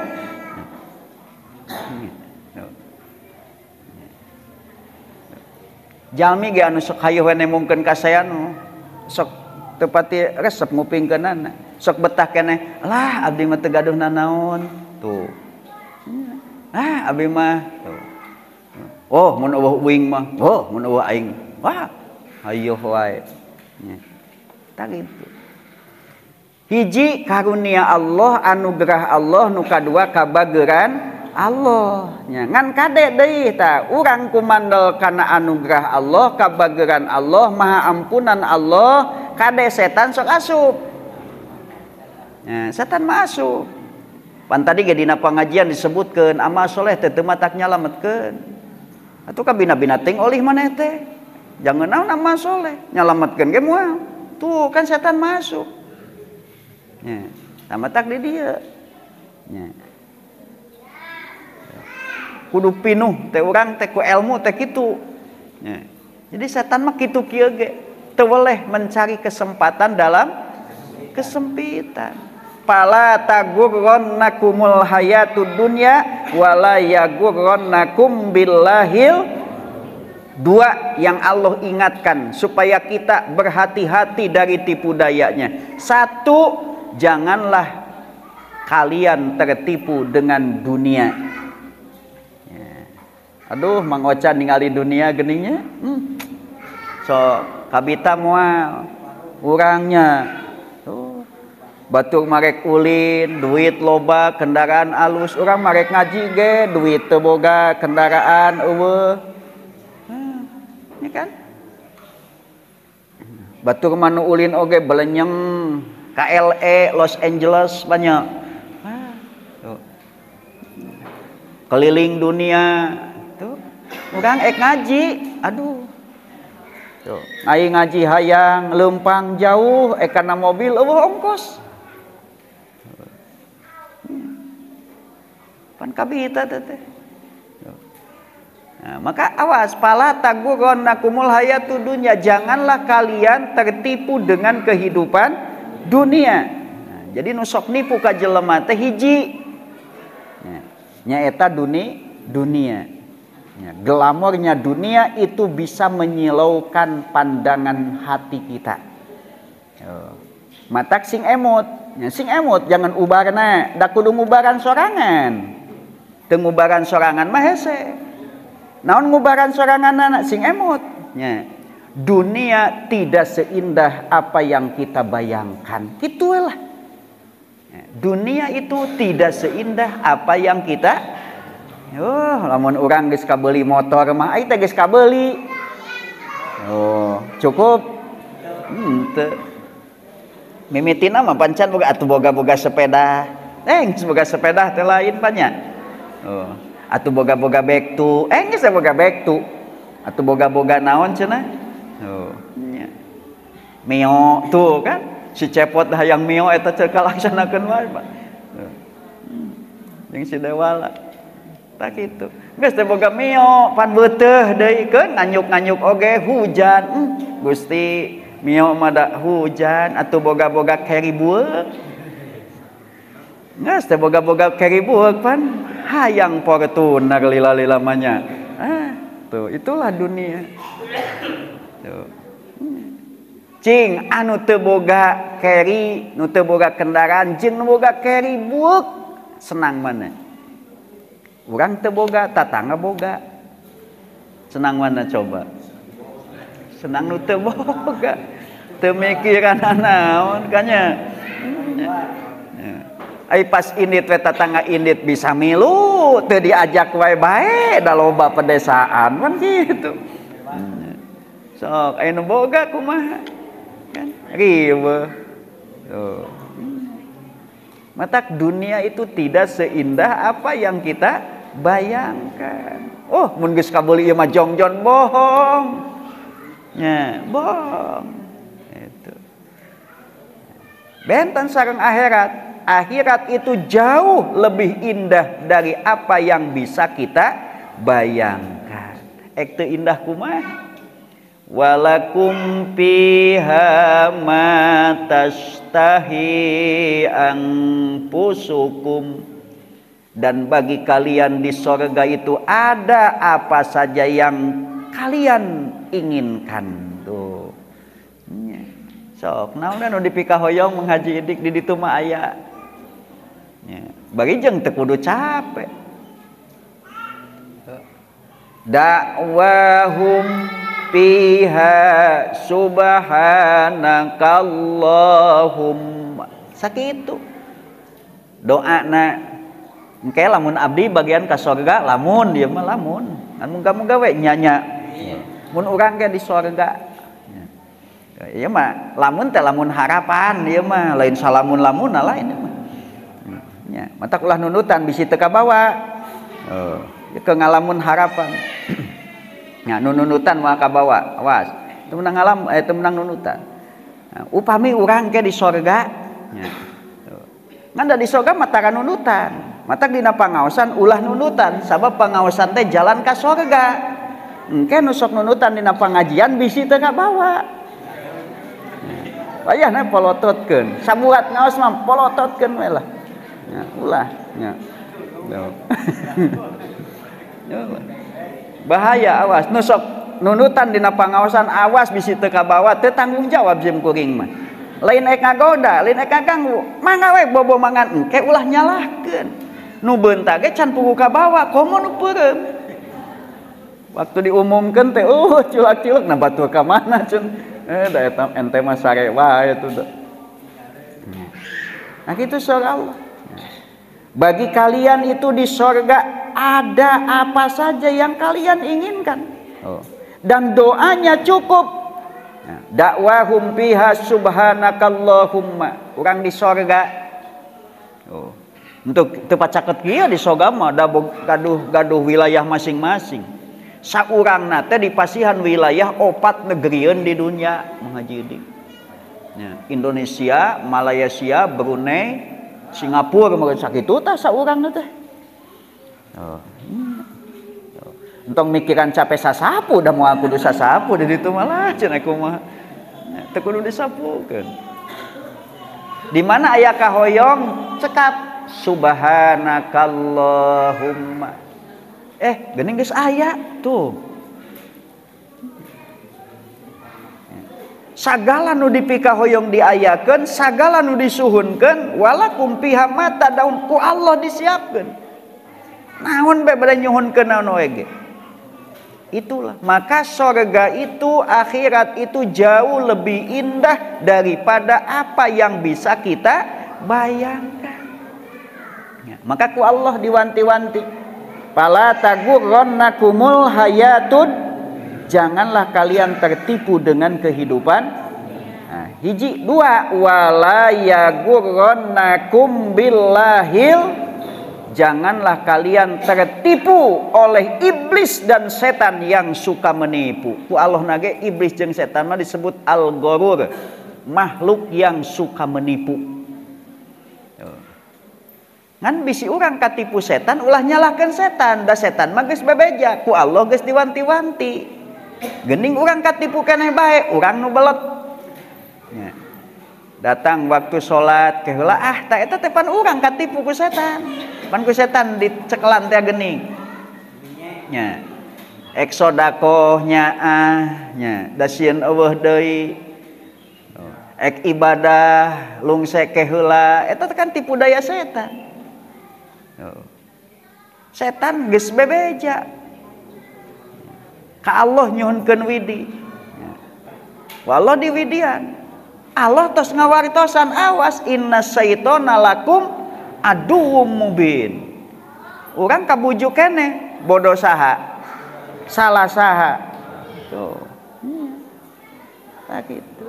jalmi ge anu sok hayo we nemongkeun kasayan sok teu pati resep ngupingkeunana sok betah keneh lah abdi mah teu gaduh nanaon tuh abdi mah tuh oh mun eueuh uing mah oh mun eueuh aing wah hayo wae gitu. Hiji karunia Allah, anugerah Allah, nu kadua kabageran Allah nya ngan kade deui tah urang kumandel kana anugerah Allah, kabageran Allah, maha ampunan Allah, kade setan sok asup setan mah asup pan tadi ge dina pangajian disebutkeun amal soleh teh teu matak nyalametkeun atuh ka bina-bina ting olih maneh teh jangan naon amal soleh nyalametkeun ge moal tuh kan setan masuk sama tak di dia kudu pinuh teh urang teh ku ilmu teh kitu jadi setan mah kitu kieu ge teu boleh mencari kesempatan dalam kesempitan. Fala tagurrannakumul hayatud dunya wala yagurrannakum billahil. Dua yang Allah ingatkan supaya kita berhati-hati dari tipu dayanya. Satu, janganlah kalian tertipu dengan dunia. Aduh, Mang Ocan ningali dunia geningnya. So, kabita moal urangnya. Batur marek ulin, duit loba, kendaraan alus. Urang marek ngaji ge, duit teu boga, kendaraan eueuh. Ya kan? Batur manu ulin oge belenyeng KLE Los Angeles banyak. Keliling dunia tuh. Urang ek ngaji, aduh. Tuh, ai ngaji hayang leumpang jauh ek kana mobil eueuh ongkos. Pan kabita teh. Nah, maka awas pala tagurrannakumul hayatud dunya, janganlah kalian tertipu dengan kehidupan dunia. Nah, jadi nu sok nipu ka jelema teh hiji nyaeta dunia. Glamornya dunia itu bisa menyilaukan pandangan hati kita. Matak sing emot, sing emot jangan ubarna, da kudu ngubaran sorangan. Teu ngubaran sorangan mah hese. Naon ngubaran sorangan sing emot nya. Dunia tidak seindah apa yang kita bayangkan. Kitulah. Dunia itu tidak seindah apa yang kita lamun urang geus kabeuli motor mah ai teh geus kabeuli. Cukup. Teu. Mimitina mah pancan boga atuh boga-boga sepeda. Boga sepeda teh lain banyak. Atuh boga-boga bektu, geus boga bektu. Atuh boga-boga naon cenah? Nya. Mio tuh kan, si cepot hayang mio eta teu kalaksanakeun wae, Pak. Jeung si Dewala. Tak kitu. Geus teh boga mio, pan beuteuh deui keun nganyuk-nganyuk oge hujan. Gusti, mio mah da hujan, atuh boga-boga keri bueuk. Geus teh boga-boga keri bueuk pan hayang Fortuner lila-lila manya. Tuh, itulah dunia. Tuh. Cing anu teu boga keri, nu teu boga kendaraan, jeung nu boga keri buek senang mana? Urang teu boga, tatangga boga. Senang mana coba? Senang nu teu boga. Teu mikiran naon kanya. Ai pas indit we tatangga indit bisa milu, teu diajak wae bae da loba pedesaan kan gitu. Sok aya nu boga kumaha? Kan riweuh. Tuh. Matak dunia itu tidak seindah apa yang kita bayangkan. Oh, mun geus kabeli ieu mah jongjon bohong. Nya, bohong. Itu. Benten sareng akhirat. Akhirat itu jauh lebih indah dari apa yang bisa kita bayangkan. Ek teu indah kumaha? Walakum fiha ma tashtahi anfusukum, dan bagi kalian di sorga itu ada apa saja yang kalian inginkan. Tuh. Sok naon anu dipika hoyong menghaji idik di ditu mah aya. Bagi jeung teu kudu capek. Da'wahum fiha subhanakallahumma, sakitu doana engke lamun abdi bagian ka sorga lamun dieu mah lamun muga-muga we nyanya mun urang ge di sorga ieu mah lamun teh lamun harapan ieu mah lain salamun lamun lain mah nya matak ulah nunutan bisi teu kabawa ke ngalamun harapan. Nya nunutan wa kabawa awas teu menang ngalam teu menang nunutan. Upami urang ge di sorga nya ngan da di sorga mah tara nunutan, matak dina pangaosan ulah nunutan sabab pangaosan teh jalan ka sorga. Engke nu sok nunutan dina pangajian bisi teu kabawa. Wayahna polototkeun, sabuat ngaos mah polototkeun we lah. Nya ulah nya. Bahaya awas nu sok nunutan dina pangaosan awas bisi teu kabawa teu tanggung jawab sim kuring mah. Lain ek ngagoda, lain ek ngaganggu. Mangga we bobo mangan engke ulah nyalahkeun. Nu beunta ge can pugu kabawa, komo nu peureum. Waktu diumumkeun teh cilak-cilak na batur ka mana ceun. Da eta ente mah sare wae tuh. Nah kitu surga Allah. Bagi kalian itu di sorga ada apa saja yang kalian inginkan. Dan doanya cukup. Dakwahum fiha subhanakallahumma. Orang di sorga. Untuk tepat caket kieu di sorga mah da gaduh wilayah masing-masing. Saurangna teh di pasihan wilayah 4 negerieun di dunia mengaji. Indonesia, Malaysia, Brunei, Singapura meureun sakitu tah saurangna teh. Entong mikiran capek sasapu da moal kudu sasapu di ditu malah cenah kumaha. Teu kudu disapukeun. Di mana aya kahoyong cekap subhanakallahumma. Geuning geus aya tuh. Sagala nu dipika hoyong diayakeun, sagala nu disuhunkeun, walakum fiha ma tadaun ku Allah disiapkeun. Naon bae bade nyuhunkeun naon we ge. Itulah, maka surga itu, akhirat itu jauh lebih indah daripada apa yang bisa kita bayangkan. Maka ku Allah diwanti-wanti, fala tagurrannakumul hayatud, janganlah kalian tertipu dengan kehidupan. Hiji, 2, wala yagurrannakum billahil, janganlah kalian tertipu oleh iblis dan setan yang suka menipu. Ku Allah nage iblis jeung setan mah disebut al-ghurur, makhluk yang suka menipu. Ngan bisi urang katipu setan ulah nyalahkeun setan, da setan mah geus bebeja, ku Allah geus diwanti-wanti. Geuning urang katipu keneh bae, urang nu belet. Datang waktu salat ke heula tah eta teh pan urang katipu ku setan. pan ku setan dicekelan teh geuning nya ek sodakoh nyaah nya da sieun eueuh deui ek ibadah lungseke heula eta kan tipu daya setan. Setan geus bebeja ka Allah nyuhunkeun widi. Wallah di widian Allah tos ngawartosan awas inna syaitona lakum aduwwum mubin. Urang kabujuk keneh bodoh saha salah saha tuh tak gitu.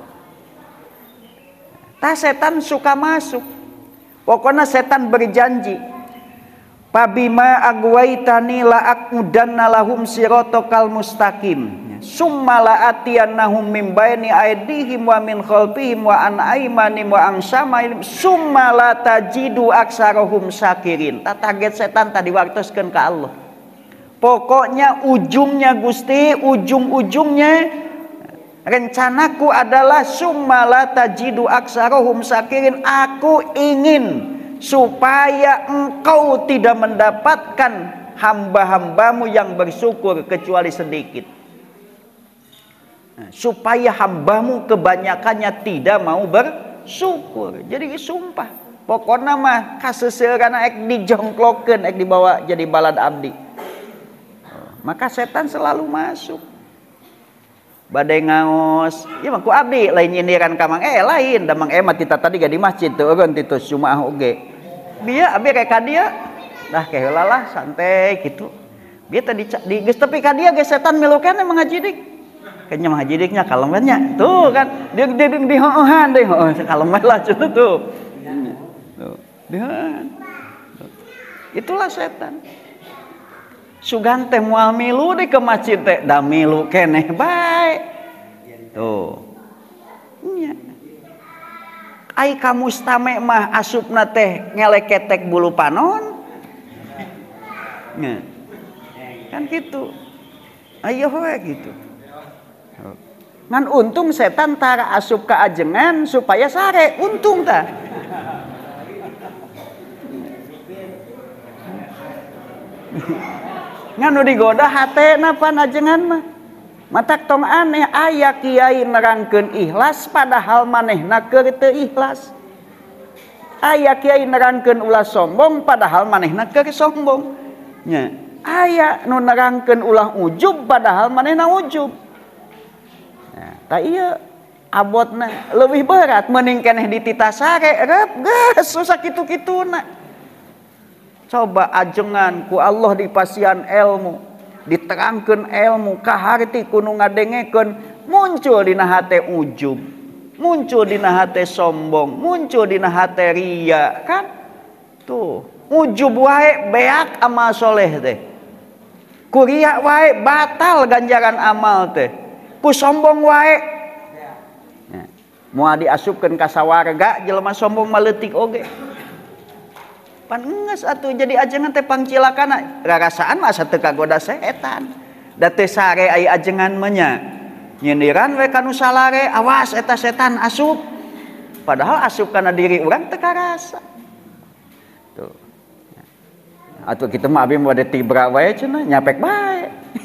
Tah setan suka masuk. Pokoknya setan berjanji, "Pabima agwaitani la aqudanna lahum siratal mustaqim. Summa la atiyannahum min baini aydihim wa min khalfihim wa an aymanihim wa an syama'ihim summa la tajidu aksarahum syakirin." Tah target setan tadi wartoskeun ka Allah. Pokoknya ujungnya Gusti, ujung-ujungnya rencanaku adalah summala tajidu aksarahum syakirin. Aku ingin supaya engkau tidak mendapatkan hamba-hambamu yang bersyukur kecuali sedikit. Supaya hambamu kebanyakannya tidak mau bersyukur. Jadi sumpah. Pokoknya mah kaseuseurana ek dijongklokeun, ek dibawa jadi balad abdi. Maka setan selalu masuk. Badai ngaos, ya mah ku abdi lain nyindiran ka Mang lain, da Mang mah kita tadi ga di masjid teu eureun ti tos Jumaah oge. Dia abdi rek ka dia, dah ke heula lah santai kitu. Dia tadi di geus tepi ka dia ge setan milu keneh Mang Haji Dik. Kayaknya Mang Haji Diknya kalem nya. Tuh kan, dia di heueuhan deui, heueuh kalem lah cenah tuh. Tuh, dia. Itulah setan. Sugan teh moal milu di ke masjid teh da milu keneh bae. Tuh. Nya. Ai ka mustame mah asupna teh ngeleketek bulu panon. Nya. Kan gitu. Ayo we gitu. Ngan untung setan tara asup ka ajengan supaya sare, untung tah. Nganu digoda hatena pan ajengan mah matak tong aneh aya kiai nerangkeun ikhlas padahal manehna keur teu ikhlas, aya kiai nerangkeun ulah sombong padahal manehna keur sombong nya, aya nu nerangkeun ulah ujub padahal manehna ujub. Nah tah ieu abotna leuwih berat mending keneh ditita sare rep geus susah kitu-kituna. Coba ajengan ku Allah dipasian ilmu, diterangkeun ilmu kaharti kudu ngadengekeun muncul dina hate ujub, muncul dina hate sombong, muncul dina hate ria kan? Tuh, ujub wae beak amal soleh teh. Ku ria wae batal ganjaran amal teh. Ku sombong wae moal diasupkeun ka sawarga jelema sombong maleutik oge. Pan geus atuh jadi ajengan teh pangcilakana rarasaan mah asa teu kagoda setan. Da teu sare aya ajengan mah nya. Nyindiran we ka nu salare, awas eta setan asup. Padahal asup kana diri urang teu karasa. Tuh. Atuh kitu mah abi mode tibra wae cenah nyapek bae.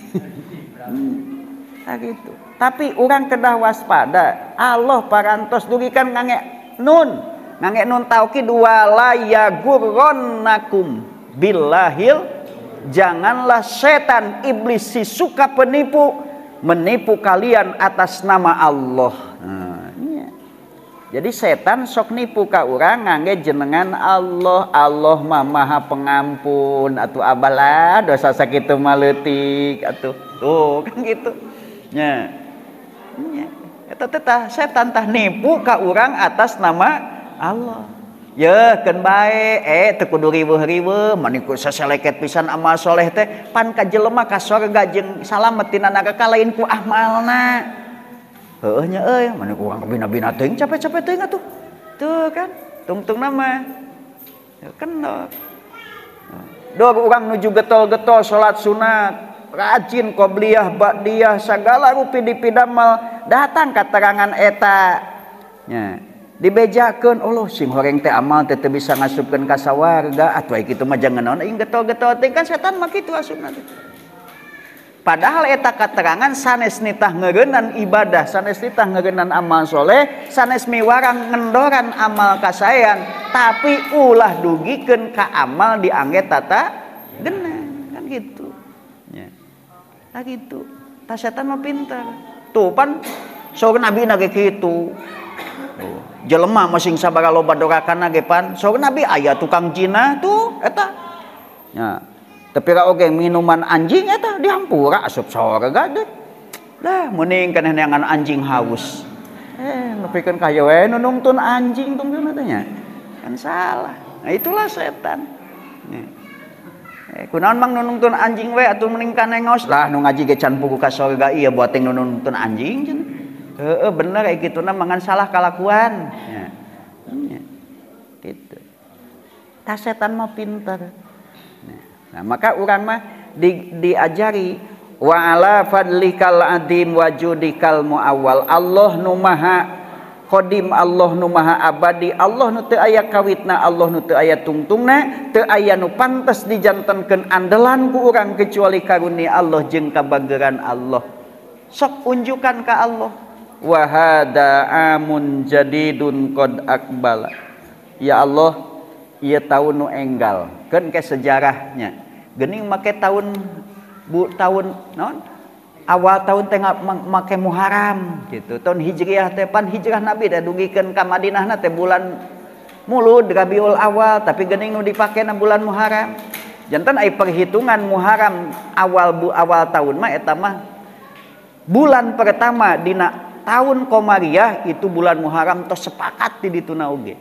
Nah gitu. Tapi urang kedah waspada. Allah parantos dugikan ngange nun. Ngange nun taukid wala yagurrannakum billahil, janganlah setan iblis si suka penipu menipu kalian atas nama Allah. Nah, iya. Jadi setan sok nipu ka urang ngangge jenengan Allah. Allah mah Maha Pengampun atuh abalah dosa sakitu mah leutik atuh. Tuh kan gitu. Nya. Nya. Eta teh setan tah nipu ka urang atas nama Allah. Ya keun bae teu kudu riweuh-riweuh maniku saseleket pisan amal soleh teh pan ka jelema ka sorga jeung salamet tina neraka lain ku amalna. Heueuh nya euy maniku urang bina-bina teuing capek-capek teuing atuh. Tuh kan tungtungna mah kendor. Dor urang nuju getol-getol salat sunat, rajin qobliyah ba'diyah sagala rupi dipidamel datang katerangan eta. Nya dibejakeun Allah sing horeng teh amal teh teu bisa ngasupkeun ka sawarga atuh kitu mah jangan naon ing getol-getol teh kan setan mah kitu asupna teh. Padahal eta katerangan sanes nitah ngeureunnan ibadah, sanes nitah ngeureunnan amal soleh, sanes miwarang ngendoran amal kasayan, tapi ulah dugikeun ka amal diangge tata geunang kan gitu. Nya. Tah gitu. Tah setan mah pintar. Tuh pan saur Nabi na ge kitu. Jelema masing sabaraha loba dorakanna ge pan saur Nabi aya tukang jina tuh eta. Nya. Tapi oge minuman anjing eta dihampura asup sorga deh. Lah mending kana neangan anjing haus. Nepikeun ka we nu nungtun anjing tungtun teh nya. Kan salah. Nah itulah setan. Kunaon mang nu nungtun anjing we atuh mending kana ngaos lah nu ngaji ge can pugu ka sorga ieu buat nu nungtun anjing cenah. Heeh bener kayak kituna mangan salah kalakuan. Ya. Gitu. Tah setan mah pintar. Nah, maka urang mah diajari wa ala fadlikal adim wajudikal muawwal. Allah nu maha qadim, Allah nu maha abadi, Allah nu teu aya kawitna, Allah nu teu aya tungtungna, teu aya nu pantes dijantenkeun andelan ku urang kecuali karunia Allah jeung kabageran Allah. Sok unjukan ka Allah. Wa hada amun jadidun qad aqbala. Ya Allah, ieu taun nu enggal. Keun ke sejarahnya. Geuning make tahun naon? Awal tahun teh make Muharram gitu. Tahun Hijriah teh pan hijrah Nabi da dugikeun ka Madinahna teh bulan Mulud Rabiul Awal, tapi geuning nu dipakena bulan Muharram. Janten aya perhitungan Muharram awal tahun mah eta mah bulan pertama dina tahun Komariah itu bulan Muharram tos sepakat di dituna oge.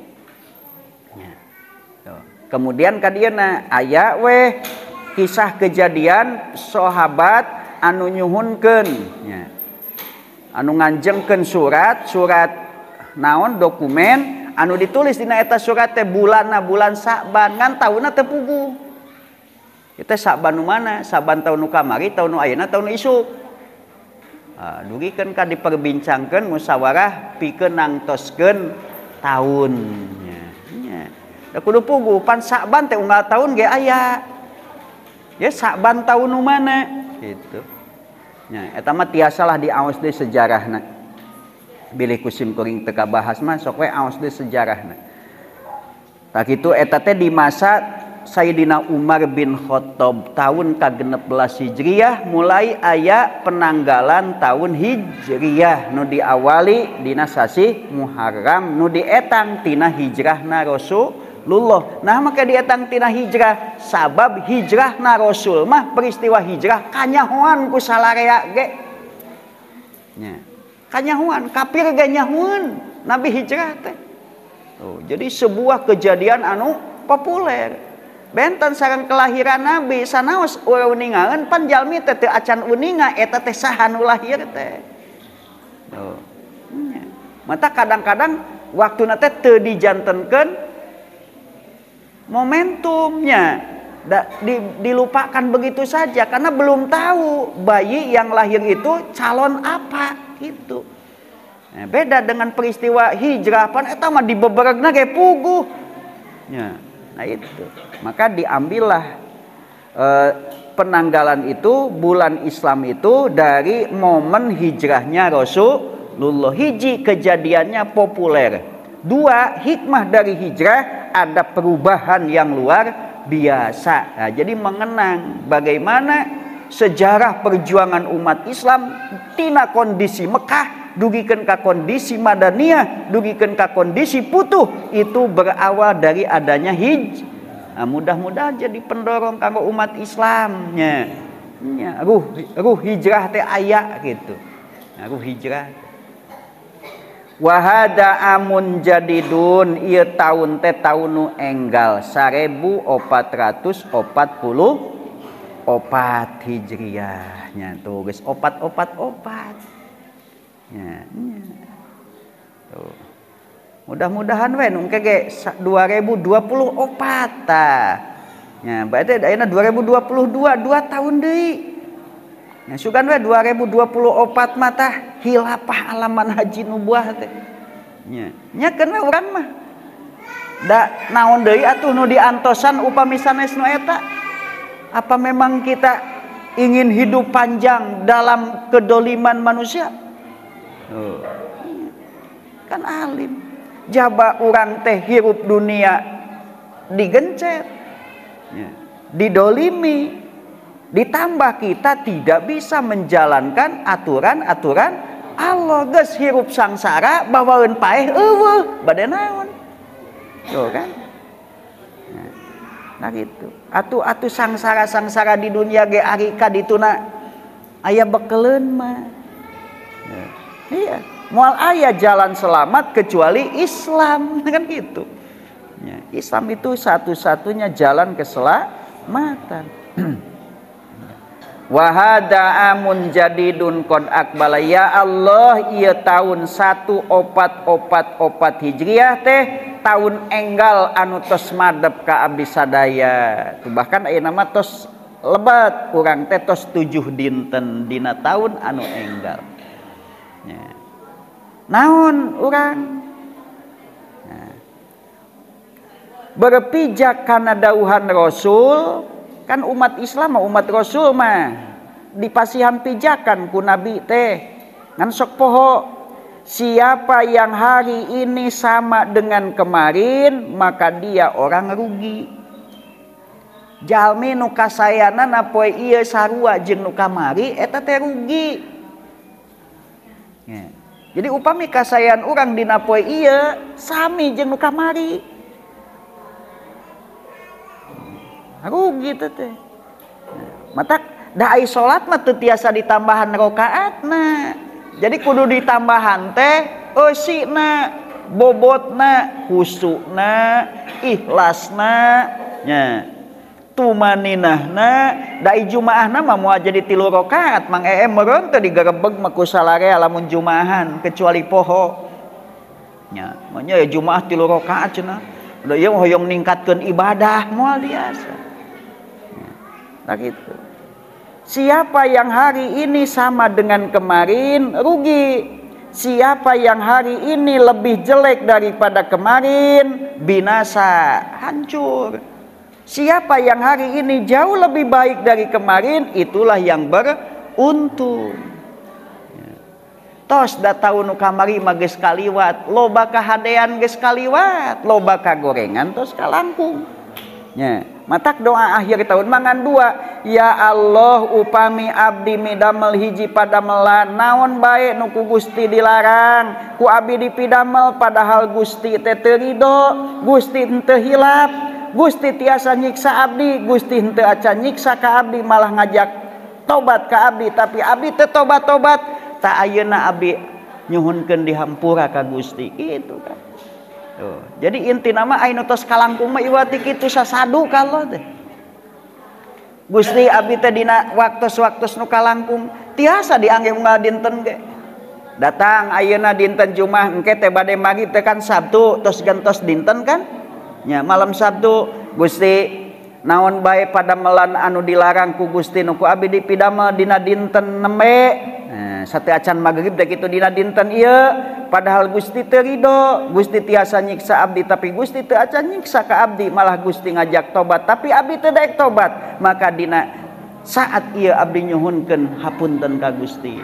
Kemudian kadieuna aya we kisah kejadian sahabat anu nyuhunkeun nya. Anu nganjengkeun surat naon dokumen anu ditulis dina eta surat teh bulanna bulan Sa'ban ngan taunna teu puguh. Eta Sa'ban nu mana? Sa'ban taun nu kamari, taun nu ayeuna, taun nu isuk. Dugikeun ka diperbincangkeun musyawarah pikeun nangtoskeun taun nya. Da kudu puguh pan Sa'ban teh unggal taun ge aya. Ya Sa'ban tahun nu mana gitu. Nya eta mah tiasalah diaos deui sejarahna. Bilih kusim kuring teu kabahas mah sok we aos deui sejarahna. Tah kitu eta teh di masa Sayyidina Umar bin Khattab tahun ka-16 Hijriah mulai aya penanggalan tahun Hijriah nu diawali dina sasi Muharram nu dietang tina hijrahna Rasul Lullah. Nah maka dietang tina hijrah sabab hijrahna Rasul mah peristiwa hijrah kanyahoan ku salarea ge nya kanyahoan kafir ge nyahoan Nabi hijrah teh. Jadi sebuah kejadian anu populer benten sareng kelahiran Nabi sanaos uningaeun pan jalmi teh teu acan uninga eta teh saha nu lahir teh. Mata kadang-kadang waktuna teh teu dijantenkeun momentumnya dilupakan begitu saja karena belum tahu bayi yang lahir itu calon apa gitu. Nah, beda dengan peristiwa hijrah pan eta mah dibeberegna ge puguh. Ya, nah itu. Maka diambillah penanggalan itu bulan Islam itu dari momen hijrahnya Rasulullah. Hiji kejadiannya populer. Dua, hikmah dari hijrah ada perubahan yang luar biasa. Nah, jadi mengenang bagaimana sejarah perjuangan umat Islam tina kondisi Mekah dugikeun ka kondisi Madaniyah, dugikeun ka kondisi Putuh itu berawal dari adanya hijrah. Nah, mudah-mudahan jadi pendorong kanggo umat Islamnya. Ya, ruh hijrah teh aya gitu. Nah, ruh hijrah wahada amun jadidun ieu taun teh taun nu enggal 1444 Hijriah nya tuh geus opat nya tuh mudah-mudahan we nu kege 2024 tah nya berarti ayeuna 2022 2 tahun deui. Nah, sugan we 2024 mah tah hilafah alaman haji nubuah teh. nya kena urang mah da naon deui atuh nu diantosan upami sanes nu eta. Apa memang kita ingin hidup panjang dalam kedoliman manusia? Kan alim jaba urang teh hirup dunia digencet, didolimi, ditambah kita tidak bisa menjalankan aturan-aturan Allah. Geus hirup sangsara bawaeun paeh eueuh bade naon tuh kan. Nah gitu atuh sangsara di dunia ge ari ka dituna aya bekeleun mah. Iya moal aya jalan selamat kecuali Islam kan gitu. Islam itu satu-satunya jalan keselamatan. Wahada amun jadidun qad akbala. Ya Allah ieu tahun 1444 Hijriah teh tahun enggal anu tos madep ka abdi sadaya. Bahkan aya nama tos lebat urang teh tos 7 dinten dina tahun anu enggal. Naon urang berpijak kana dauhan Rasul. Kan umat Islam umat Rasul mah dipasihan pijakan ku Nabi teh ngan sok poho. Siapa yang hari ini sama dengan kemarin maka dia orang rugi. Jalmi nu kasayanana poe ieu sarua jeung nu kamari eta teh rugi. Jadi upami kasayan urang dina poe ieu sami jeung nu kamari. Rugi teh teh. Matak da ai salat mah teu tiasa ditambahan rakaatna. Jadi kudu ditambahan teh eusina, bobotna, khusyukna, ikhlasna, nya. Tumaninahna, da ai jumaahna mah moal jadi 3 rakaat, Mang meureun teh digerebeg mah ku salarea lamun jumaahan kecuali poho. Nya, manya ya jumaah 3 rakaat cenah. Da ieu hoyong ningkatkeun ibadah moal biasa. Nah gitu. Siapa yang hari ini sama dengan kemarin rugi. Siapa yang hari ini lebih jelek daripada kemarin binasa, hancur. Siapa yang hari ini jauh lebih baik dari kemarin itulah yang beruntung. Tos da taun nu kamari mah geus kaliwat, loba kahadean geus kaliwat, loba kagorengan tos kalangkung. Nya, matak doa akhir tahun mangan 2. Ya Allah upami abdi midamel hiji padamelan naon bae nu ku Gusti dilarang, ku abdi dipidamel padahal Gusti teh teu ridho, Gusti teu hilap, Gusti tiasa nyiksa abdi, Gusti teu acan nyiksa ka abdi malah ngajak tobat ka abdi tapi abdi teu tobat-tobat, ta ayeuna abdi nyuhunkeun dihampura ka Gusti gitu kan. Tuh. Jadi inti nama anu tos kalangkung mah iwati kitu sasadu kalau teh. Gusti abdi teh dina waktos-waktos nu kalangkung tiasa dianggep unggal dinten ge. Datang ayeuna dinten Jumat engke teh bade maghrib teh kan Sabtu tos gantos dinten kan? Nya malam Sabtu Gusti naon bae padamelan anu dilarang ku Gusti nu ku abdi dipidamel dina dinten nembe. Nah, sateu acan maghrib teh kitu dina dinten ieu. Padahal Gusti teu ridho, Gusti tiasa nyiksa abdi tapi Gusti teu acan nyiksa ka abdi malah Gusti ngajak tobat tapi abdi teu daek tobat, maka dina saat ieu abdi nyuhunkeun hapunten ka Gusti.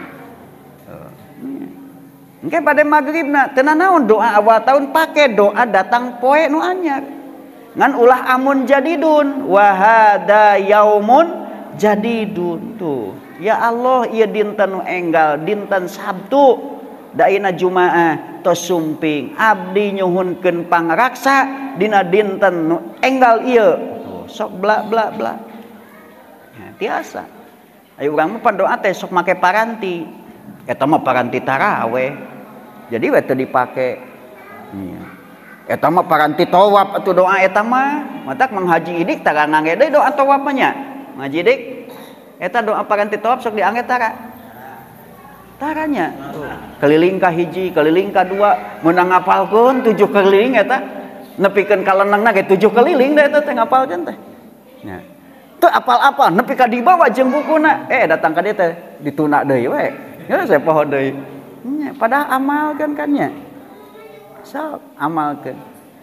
Engke pada maghribna teu naon doa awal tahun pake doa datang poe nu anyar. Ngan ulah amun jadidun wa hada yaumun jadidun tuh. Ya Allah ieu dinten nu enggal dinten Sabtu. Daina Jumaah tos sumping abdi nyuhunkeun pangraksa dina dinten enggal ieu sok bla bla bla. Nah, tiasa ayo urang mah pandoa teh sok make paranti eta mah paranti taraweh jadi we teu dipake. Eta mah paranti tawaf atuh doa eta mah matak Mang Haji Idik tara ngangge deui doa tawaf mah nya. Mang Haji Idik eta doa paranti tawaf sok diangge tara taranya keliling ka hiji keliling ka 2 meunang ngapalkeun 7 keliling eta nepikeun ka leunangna ge 7 keliling da eta teh ngapalkeun teh nya teu apal-apal nepi ka dibawa jeung bukuna datang ka dieu teh dituna deui we ya saya poho deui nya padahal amalkeun kan nya sok amalkeun.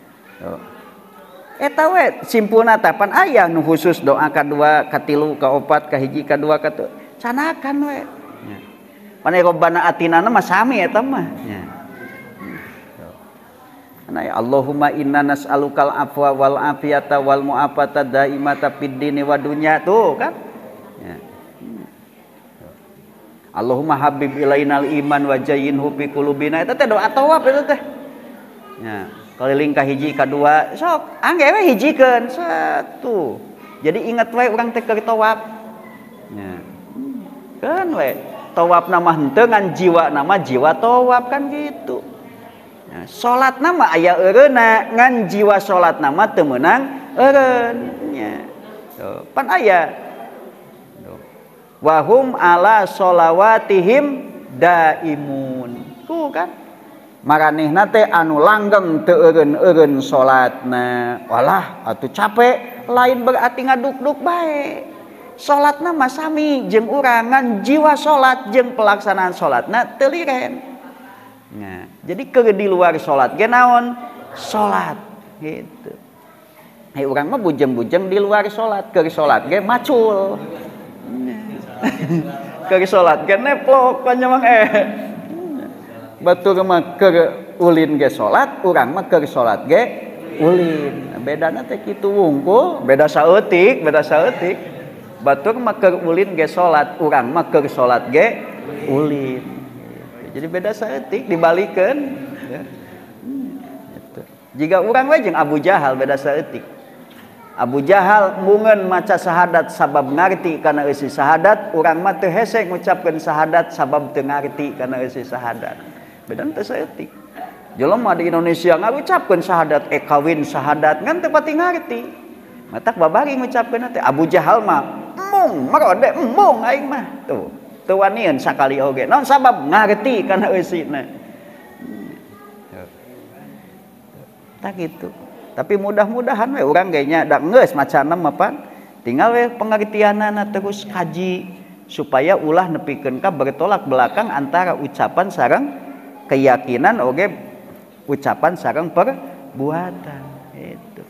Eta we simpulna teh pan aya nu khusus doa kadua, katilu, kaopat, kahiji, kadua, katu. Canakan we. Nya. Pan robana atinana mah sami eta mah. Nya. Ana ya Allahumma inna nas'alukal afwa wal afiyata wal mu'afata daimata fid dini wa dunya tuh kan. Ya. Allahumma habib ilainal iman wa jayyinhu fi qulubina eta teh doa tawaf eta teh. Ya. Keliling ka hiji kadua sok angge we hijikeun satu. Jadi ingat we urang teh keur tawaf. Ya. Kan we tawaf nama henteu ngan jiwa nama jiwa tawaf kan gitu. Ya, salat nama aya eureuna ngan jiwa salat nama teu meunang eureun nya. Pan aya. Wa hum ala sholawatihim daimun. Tuh kan. Maranehna teh anu langgeng teu eureun-eureun salatna. Walah atuh capek lain berarti ngaduk-duk bae. Salatna mah sami jeung urang ngan jiwa salat jeung pelaksanaan salatna teu liren. Nah, jadi keur di luar salat ge naon? Salat gitu. Urang mah bujeng-bujeng di luar salat, keur salat ge macul. Keur salat ge neplok panjang batur mah keur ulin ge salat, urang mah keur salat ge ulin. Bedana teh kitu wungkul, beda saeutik. Batur mah keur ulin ge salat, urang mah keur salat ge ulin. Jadi beda saeutik dibalikeun ya. Gitu. Jika urang we jeung Abu Jahal beda saeutik. Abu Jahal mungeun maca sahadat sabab ngarti kana eusi sahadat, urang mah teu hese ngucapkeun sahadat sabab teu ngarti kana eusi sahadat. Beda teh saeutik. Jelema di Indonesia ngucapkeun sahadat kawin sahadat ngan teu pati ngarti. Matak babari ngucapkeun teh Abu Jahal mah mung marode mung aing mah. Tuh, teu wanieun sakali oge. Naon sabab ngarti kana eusina. Tak gitu. Tapi mudah-mudahan we urang ge nya da geus macana mah pan. Tinggal we pengertianana terus kaji supaya ulah nepikeun ka bertolak belakang antara ucapan sareng keyakinan oge ucapan sareng perbuatan itu.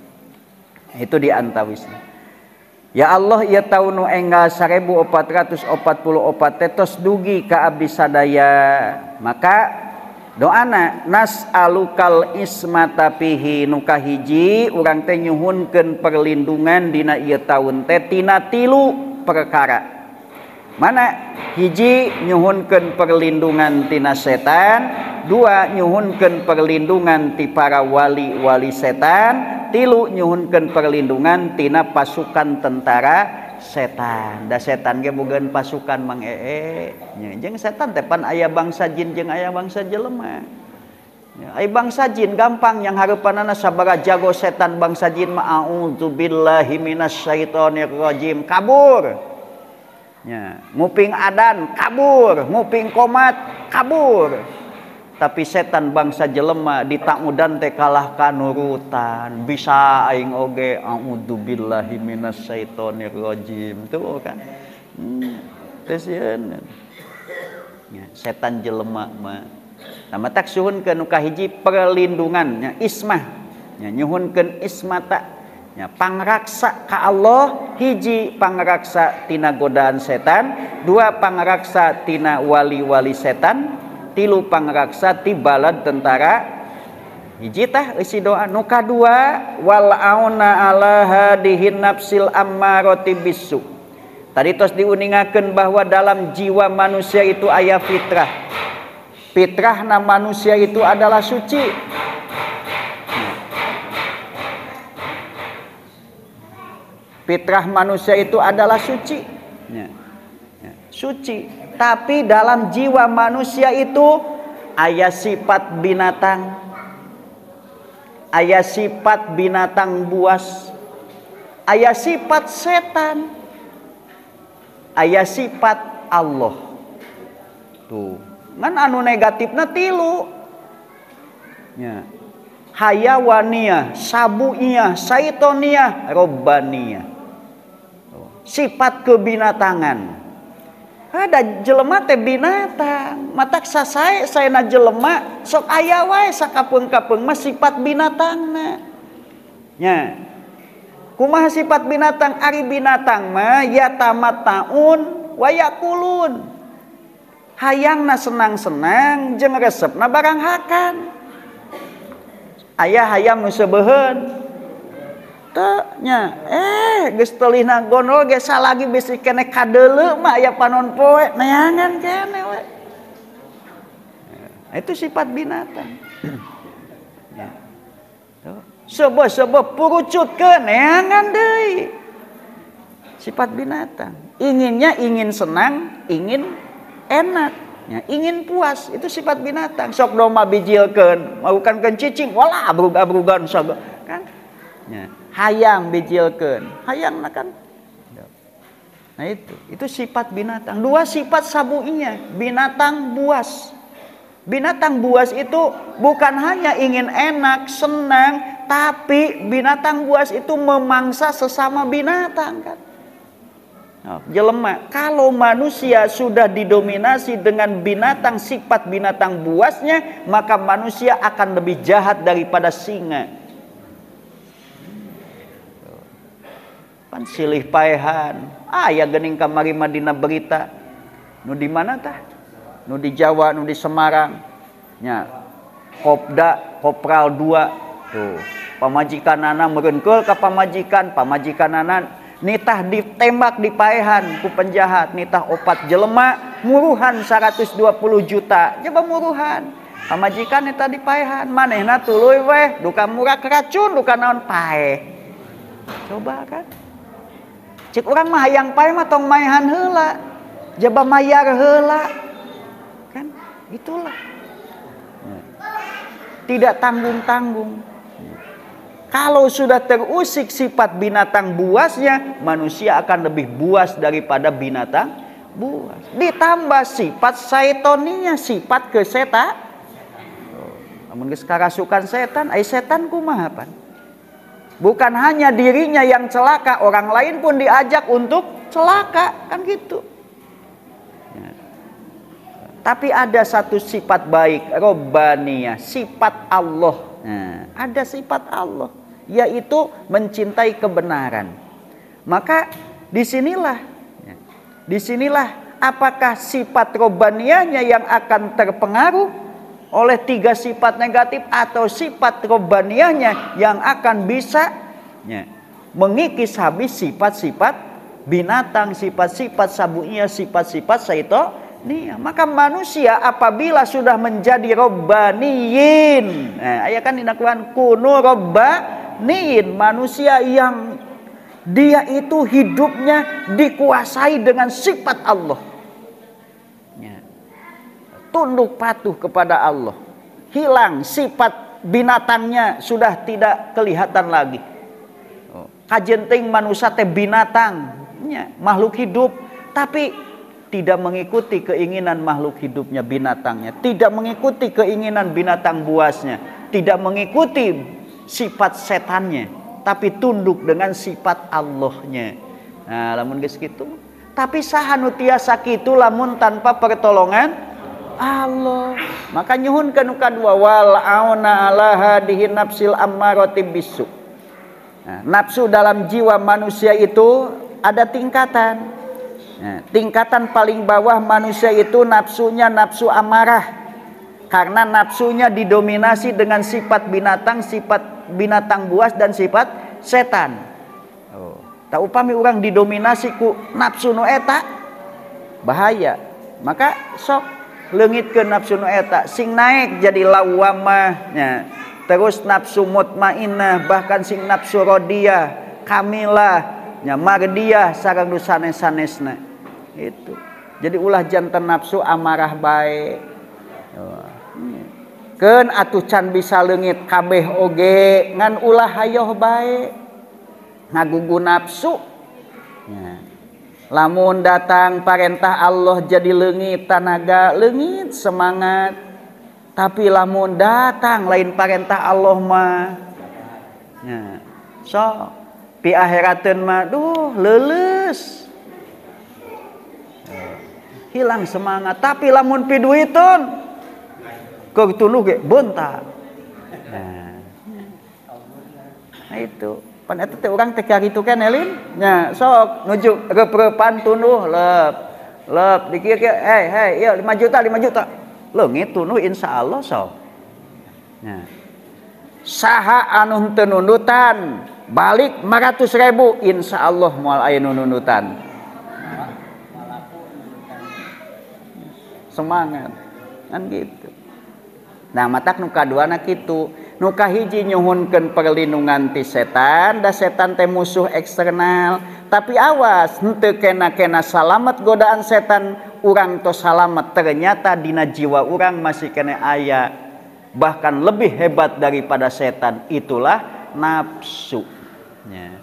Itu di antawisna. Ya Allah ieu taun nu enggal 1444 tetos dugi ka abdi sadaya. Maka doana nas'alukal ismata fihi nu kahiji urang teh nyuhunkeun perlindungan dina ieu taun teh tina 3 perkara. Mana hiji nyuhunkeun perlindungan tina setan, 2 nyuhunkeun perlindungan ti para wali-wali setan, 3 nyuhunkeun perlindungan tina pasukan tentara setan. Da setan ge bogeun pasukan Mang Nya jeung setan teh pan aya bangsa jin jeung aya bangsa jelema. Ai bangsa jin gampang yang hareupanana sabaraha jago setan bangsa jin mah a'udzubillahi minasyaitonir rajim kabur. Ya, nguping adan kabur, nguping komat kabur. Tapi setan bangsa jelema ditamudan teh kalah kanurutan. Bisa aing oge a'udzubillahi minasyaitonir rajim. Tuh kan. Teu sieun. Ya, setan jelema mah. Nah, matak suhunkeun nu kahiji perlindungan nya ismah. Ya, nyuhunkeun ismata. Ya, pangraksa ka Allah, hiji pangraksa tina godaan setan, 2 pangraksa tina wali-wali setan, 3 pangraksa ti balad tentara. Hiji tah isi doa nu kadua wal auna ala hadihin nafsil ammarati bisu. Tadi tos diuningakeun bahwa dalam jiwa manusia itu aya fitrah. Fitrahna manusia itu adalah suci. Fitrah manusia itu adalah suci. Ya. Ya. Suci. Tapi dalam jiwa manusia itu aya sifat binatang. Aya sifat binatang buas. Aya sifat setan. Aya sifat Allah. Tuh. Ngan anu negatifna 3. Ya. Hayawaniyah, sabuiyah, saitoniyah, robbaniyah. Sifat kebinatangan. Ada jelema teh binatang. matak sasae saena jelema sok aya wae sakapeung-kapeung mah sifat binatangna. Nya. Kumaha sifat binatang? Ari binatang mah yatamattaun wa yakulun. Hayangna senang-senang jeung resepna barang hakan. Aya hayam nu sebeuheun. Teu nya geus teulihna gondol ge salagi bisi keneh kadeuleu mah aya panon poe neangan keneh we. Itu sifat binatang. Ya. Sebab purucutkeun neangan deui. Sifat binatang. Inginnya ingin senang, ingin enak, ya, ingin puas, itu sifat binatang. Sok doma bijilkeun, maukankeun cicing, wala abrug-abrugan saga, kan? Ya, hayang bijilkeun, hayangna kan? Nah itu sifat binatang. Dua sifat sabuinya, binatang buas. Binatang buas itu bukan hanya ingin enak, senang, tapi binatang buas itu memangsa sesama binatang kan. Jelema, kalau manusia sudah didominasi dengan binatang, sifat binatang buasnya, maka manusia akan lebih jahat daripada singa. Pan silih paehan, aya geuning kamari Madinah berita. Nu di mana tah? Nu di Jawa, nu di Semarang. Nya, Kopda, Kopral 2. Tuh, pamajikanana meureunkeul ka pamajikanana nitah ditembak di paehan ku penjahat, nitah 4 jelema muruhan 120 juta. Coba muruhan. Pamajikan nitah di paehan, manehna tuluy weh, duka murah keracun, duka naon paeh. Coba kan. Cik urang mah hayang paeh mah tong maehan heula. Jaba mayar heula. Kan? Itulah. Tidak tanggung-tanggung. Kalau sudah terusik sifat binatang buasnya, manusia akan lebih buas daripada binatang buas. Ditambah sifat saitoninya, sifat kesetan. Namun geus karasukan setan, ai setan kumaha pan? Bukan hanya dirinya yang celaka, orang lain pun diajak untuk celaka, kan gitu. Ya. Tapi ada satu sifat baik, Robbaniyah, sifat Allah. Nah, ada sifat Allah, yaitu mencintai kebenaran. Maka disinilah apakah sifat Robbaniyahnya yang akan terpengaruh oleh 3 sifat negatif, atau sifat Robbaniyahnya yang akan bisa mengikis habis sifat-sifat binatang, sifat-sifat sabuiyah, sifat-sifat saitoniyah. Maka manusia apabila sudah menjadi Robbaniyin, aya kan dina Quran kunu Robbaniyin, manusia yang dia itu hidupnya dikuasai dengan sifat Allah. Tunduk patuh kepada Allah. Hilang sifat binatangnya, sudah tidak kelihatan lagi. Kajenting manusia teh binatang, makhluk hidup, tapi tidak mengikuti keinginan makhluk hidupnya, binatangnya. Tidak mengikuti keinginan binatang buasnya. Tidak mengikuti sifat setannya, tapi tunduk dengan sifat Allahnya. Nah, lamun geus kitu. Tapi saha nu tiasa kitu lamun tanpa pertolongan Allah. Maka nyuhunkeun nu kadua, wal auna ala hadihi nafsil ammarati bisu. Nah, nafsu dalam jiwa manusia itu ada tingkatan. Nah, tingkatan paling bawah manusia itu nafsunya nafsu amarah. Karena nafsunya didominasi dengan sifat binatang buas dan sifat setan. Tak upami orang didominasi ku nafsu nu eta, bahaya. Maka sok leungitkeun nafsu nu eta, sing naik jadi lawamah, terus nafsu mutmainnah, bahkan sing nafsu rodiyah, kamilah, mardiyah sareng nu sanes-sanesna. Itu. Jadi ulah janten nafsu amarah bae. Keun atuh can bisa leungit kabeh oge, ngan ulah hayoh bae. Ngagugu nafsu. Lamun datang perintah Allah jadi leungit tanaga, leungit semangat. Tapi lamun datang lain perintah Allah mah, so pi akhirateun mah duh leuleus. hilang semangat. Tapi lamun pi duitun keur tuluh ge beuntak. Nah itu pan eta teh urang teh kitu kan Elin nya sok nuju reup-reupan tunuh leup dikir ke ieu 5 juta leungit tunuh insyaallah sok nya saha anu teu nunutan balik 500.000 insyaallah moal aya nunutan semangat kan gitu. Nah matak nu kaduana kitu nu kahiji nyuhunkeun perlindungan ti setan da setan teh musuh eksternal tapi awas henteu kena salamet godaan setan urang tos salamet ternyata dina jiwa urang masih kena aya bahkan lebih hebat daripada setan itulah nafsu nya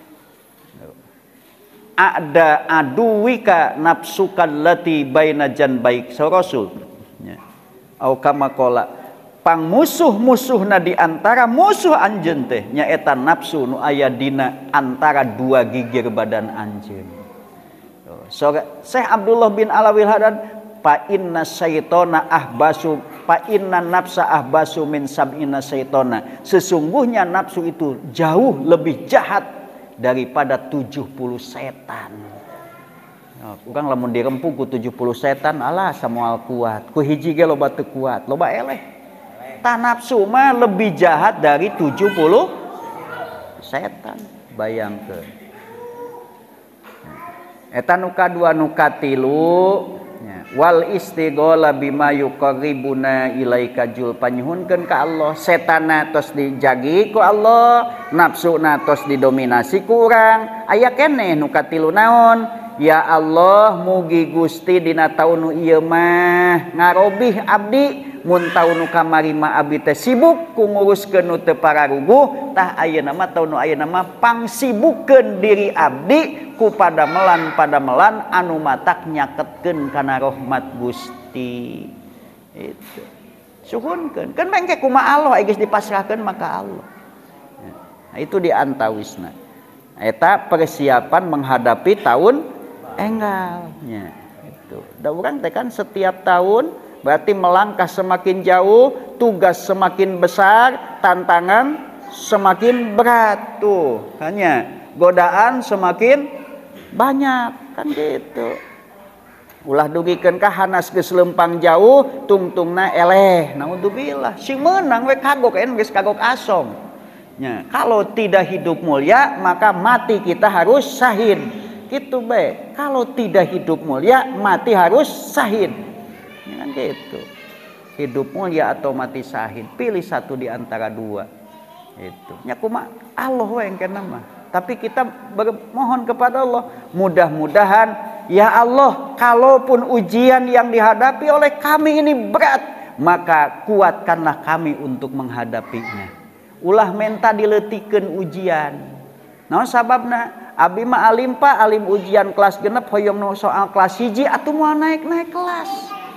ada aduwika nafsukan lati baina janbaik rasul nya au kama qala pang musuh-musuhna di antara musuh anjeun teh nyaeta nafsu nu aya dina antara dua gigir badan anjeun. So, Syekh Abdullah bin Alawil Haddad fa inna syaitona ahbasu fa inna nafsa ahbasu min sab'ina syaitona. Sesungguhnya nafsu itu jauh lebih jahat daripada 70 setan. Urang lamun dirempuh ku 70 setan alah samoal kuat. Ku hiji ge loba teu kuat, loba eleh. Ta nafsu mah lebih jahat dari 70 setan. Bayangkeun. Eta nu kadua nu katilu wal istighala bima yuqarribuna ilaika jul panyuhunkeun ka Allah setana tos dijagi ku Allah nafsuna tos didominasi ku urang aya keneh nu katilu naon ya Allah mugi Gusti dina taun nu ieu mah ngarobih abdi mun taun nu kamari mah abdi teh sibuk ku nguruskeun nu teu pararuguh tah ayeuna mah taun nu ayeuna mah pangsibukkeun diri abdi ku padamelan anu matak nyaketkeun kana rahmat Gusti itu suhunkeun kan mengke kumaha Allah geus dipasrahkeun maka Allah nah, itu diantawisna eta persiapan menghadapi tahun enggalnya itu da urang teh kan setiap tahun berarti melangkah semakin jauh, tugas semakin besar, tantangan semakin berat tuh. Hanya godaan semakin banyak kan gitu. Ulah dugikeun ka hanas geus lempang jauh, tungtungna eleh. Naudzubillah, si meunang we kagok geus kagok asom. Nya, kalau tidak hidup mulia, maka mati kita harus syahid. Gitu be. Kalau tidak hidup mulia, mati harus syahid. Kan gitu. Hidup mulia atau mati syahid, pilih satu di antara dua. Itu. Nya kumaha Allah we engkena mah. Tapi kita bermohon kepada Allah, mudah-mudahan ya Allah, kalaupun ujian yang dihadapi oleh kami ini berat, maka kuatkanlah kami untuk menghadapinya. Ulah menta dileutikeun ujian. Naon sababna? Abi mah alim Pak, alim ujian kelas genep hoyong no soal kelas 1 atuh moal naik-naik kelas.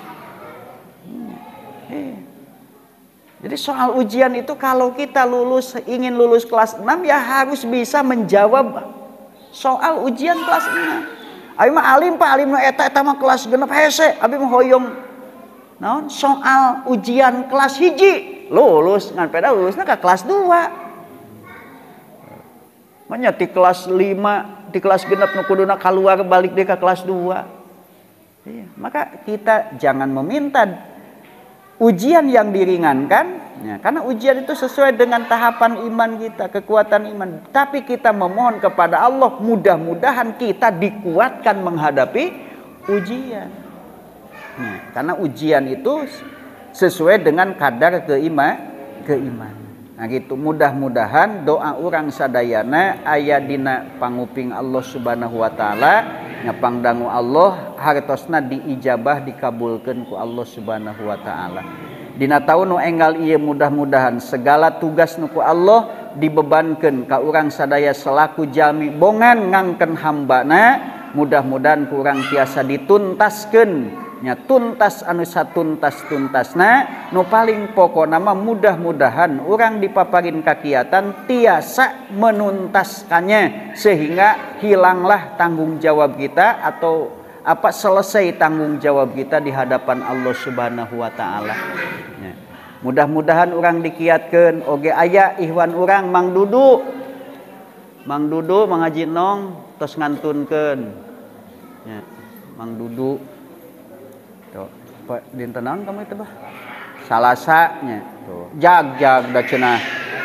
Jadi soal ujian itu kalau kita ingin lulus kelas 6 ya harus bisa menjawab soal ujian kelas 6. Abi mah alim Pak, alim nu eta mah kelas genep hese, abi mah hoyong naon soal ujian kelas 1 lulus ngan peda lulusna ka kelas 2. Manya di kelas 5, di kelas genep nu kuduna kaluar balik deui ka kelas 2. Iya, maka kita jangan meminta ujian yang diringankan ya, karena ujian itu sesuai dengan tahapan iman kita, kekuatan iman. Tapi kita memohon kepada Allah, mudah-mudahan kita dikuatkan menghadapi ujian. Karena ujian itu sesuai dengan kadar keimanan. Nah gitu, mudah-mudahan doa urang sadayana aya dina panguping Allah Subhanahu wa taala, nyapangdangu Allah hartosna diijabah dikabulkeun ku Allah Subhanahu wa taala. Dina taun nu enggal ieu mudah-mudahan segala tugas nu ku Allah dibebankeun ka urang sadaya selaku jalmi bongan ngangken hambana, mudah-mudahan ku urang tiasa dituntaskeun nya tuntas anu satuntas-tuntasna nu paling pokona mah mudah-mudahan urang dipaparin kakiatan tiasa menuntaskannya sehingga hilanglah tanggung jawab kita atau apa selesai tanggung jawab kita di hadapan Allah Subhanahu wa taala. Ya. Mudah-mudahan orang dikiatkeun oge aya ihwan urang Mang Dudu. Mang Dudu mangaji nong tos ngantunkeun. Ya, Mang Dudu. Tuh, dinten naon kamu itu bah? Salasa nya. Tuh, jag da cenah.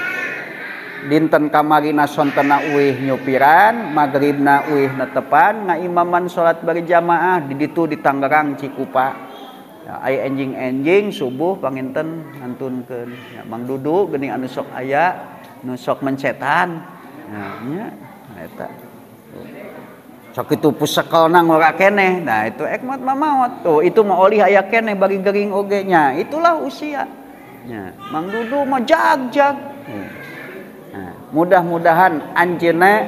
Dinten kamarina sontena uih nyupiran, magribna uih netepan, ngaimaman salat berjamaah di ditu di Tangerang Cikupa. Ya, aya enjing-enjing subuh panginten ngantunkeun. Ya, Mang Dudu geuning anu sok aya, nu sok mencetan. Nah, nya eta. Sok itu pusekelna ngora keneh. Nah, itu ekmat mamaot. Tuh, itu mah olih aya keneh bagi gering oge nya. Itulah usia. Ya, Mang Dudu mah jag. Nah, mudah-mudahan anjeunna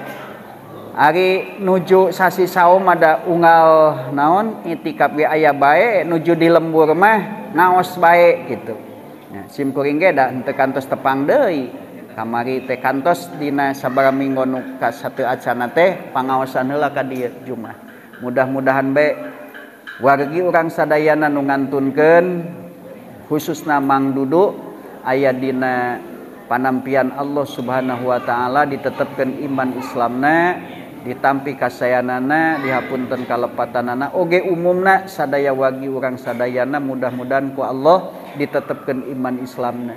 ari nuju sasi saum ada unggal naon itikaf ge aya bae nuju di lembur mah naos bae gitu. Ya, simkuring ge da henteu kantos tepang deui. Kamari teh kantos dina sabaraha minggu nu kasateu acana teh pangaosan heula ka dieu Jumat. Mudah-mudahan bae wargi urang sadayana nu ngantunkeun khususna Mang Dudu aya dina panampian Allah Subhanahu wa taala ditetepkeun iman Islamna, ditampi kasayanana, dihapunten kalepatanana, oge umumna sadaya wagi urang sadayana mudah-mudahan ku Allah ditetepkeun iman Islamna.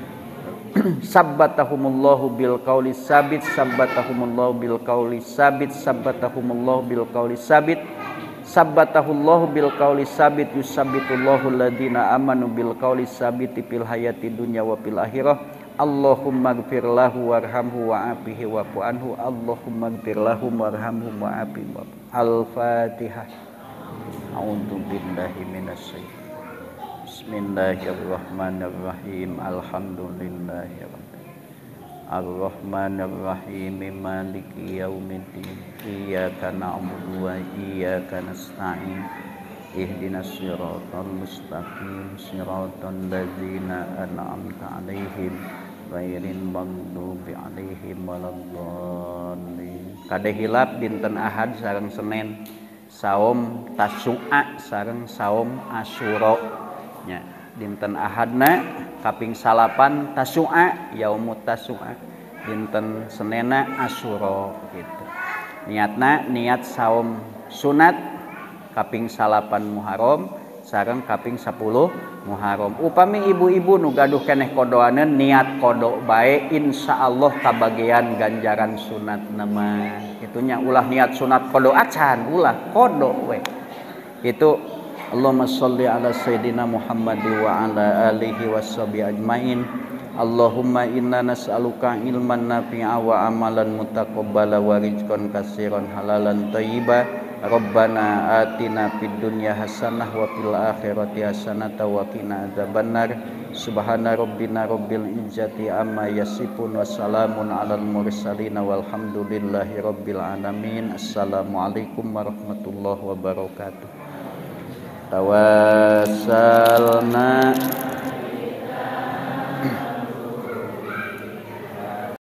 Sabbatahumullahu bil qauli sabit, sabbatahumullahu bil qauli sabit, sabbatahumullahu bil qauli sabit. Sabbatahullahu bil qauli sabit, yusabbitullahu alladziina amanu bil qauli sabiti fil hayati dunya wa fil akhirah. Allahumma gfir lahu warhamhu wa'afihi wa'fu anhu. Allahumma gfir lahu warhamhu wa'afihi wa'fu. Al-Fatihah. A'udzu billahi minasyaitonir rajim. Bismillahirrahmanirrahim. Alhamdulillahi rabbil alamin. Ar-Rahmanir-Rahim. Maliki yaumiddin. Iyyaka na'budu wa iyyaka nasta'in. Ihdinas siratal mustaqim. Siratal ladzina an'amta 'alaihim ghairil maghdubi 'alaihim waladdallin. Kade hilap dinten Ahad sareng Senin saum Tasu'a sareng saum Asyura nya. Dinten Ahadna kaping 8 Tasu'a yaumut Tasu'a, dinten Senena Asyura gitu. Niatna niat saum sunat kaping 8 Muharram sareng kaping 10 Muharram. Upami ibu-ibu nu gaduh keneh kodoaneun niat kodo bae insyaallah kabagian ganjaran sunat nama. Itunya ulah niat sunat kodo acan, ulah kodo we. Itu Allahumma sholli ala sayyidina Muhammad wa ala alihi washabihi ajmain. Allahumma inna nas'aluka ilman nafi'a wa amalan mutaqabbala wa rizqan katsiran halalan thayyiban. Rabbana atina fid dunya hasanah wa fil akhirati hasanah wa qina adzabannar. Subhana rabbina rabbil izzati amma yasifun wa salamun alal mursalin walhamdulillahi rabbil alamin. Assalamualaikum warahmatullahi wabarakatuh. Tawassalna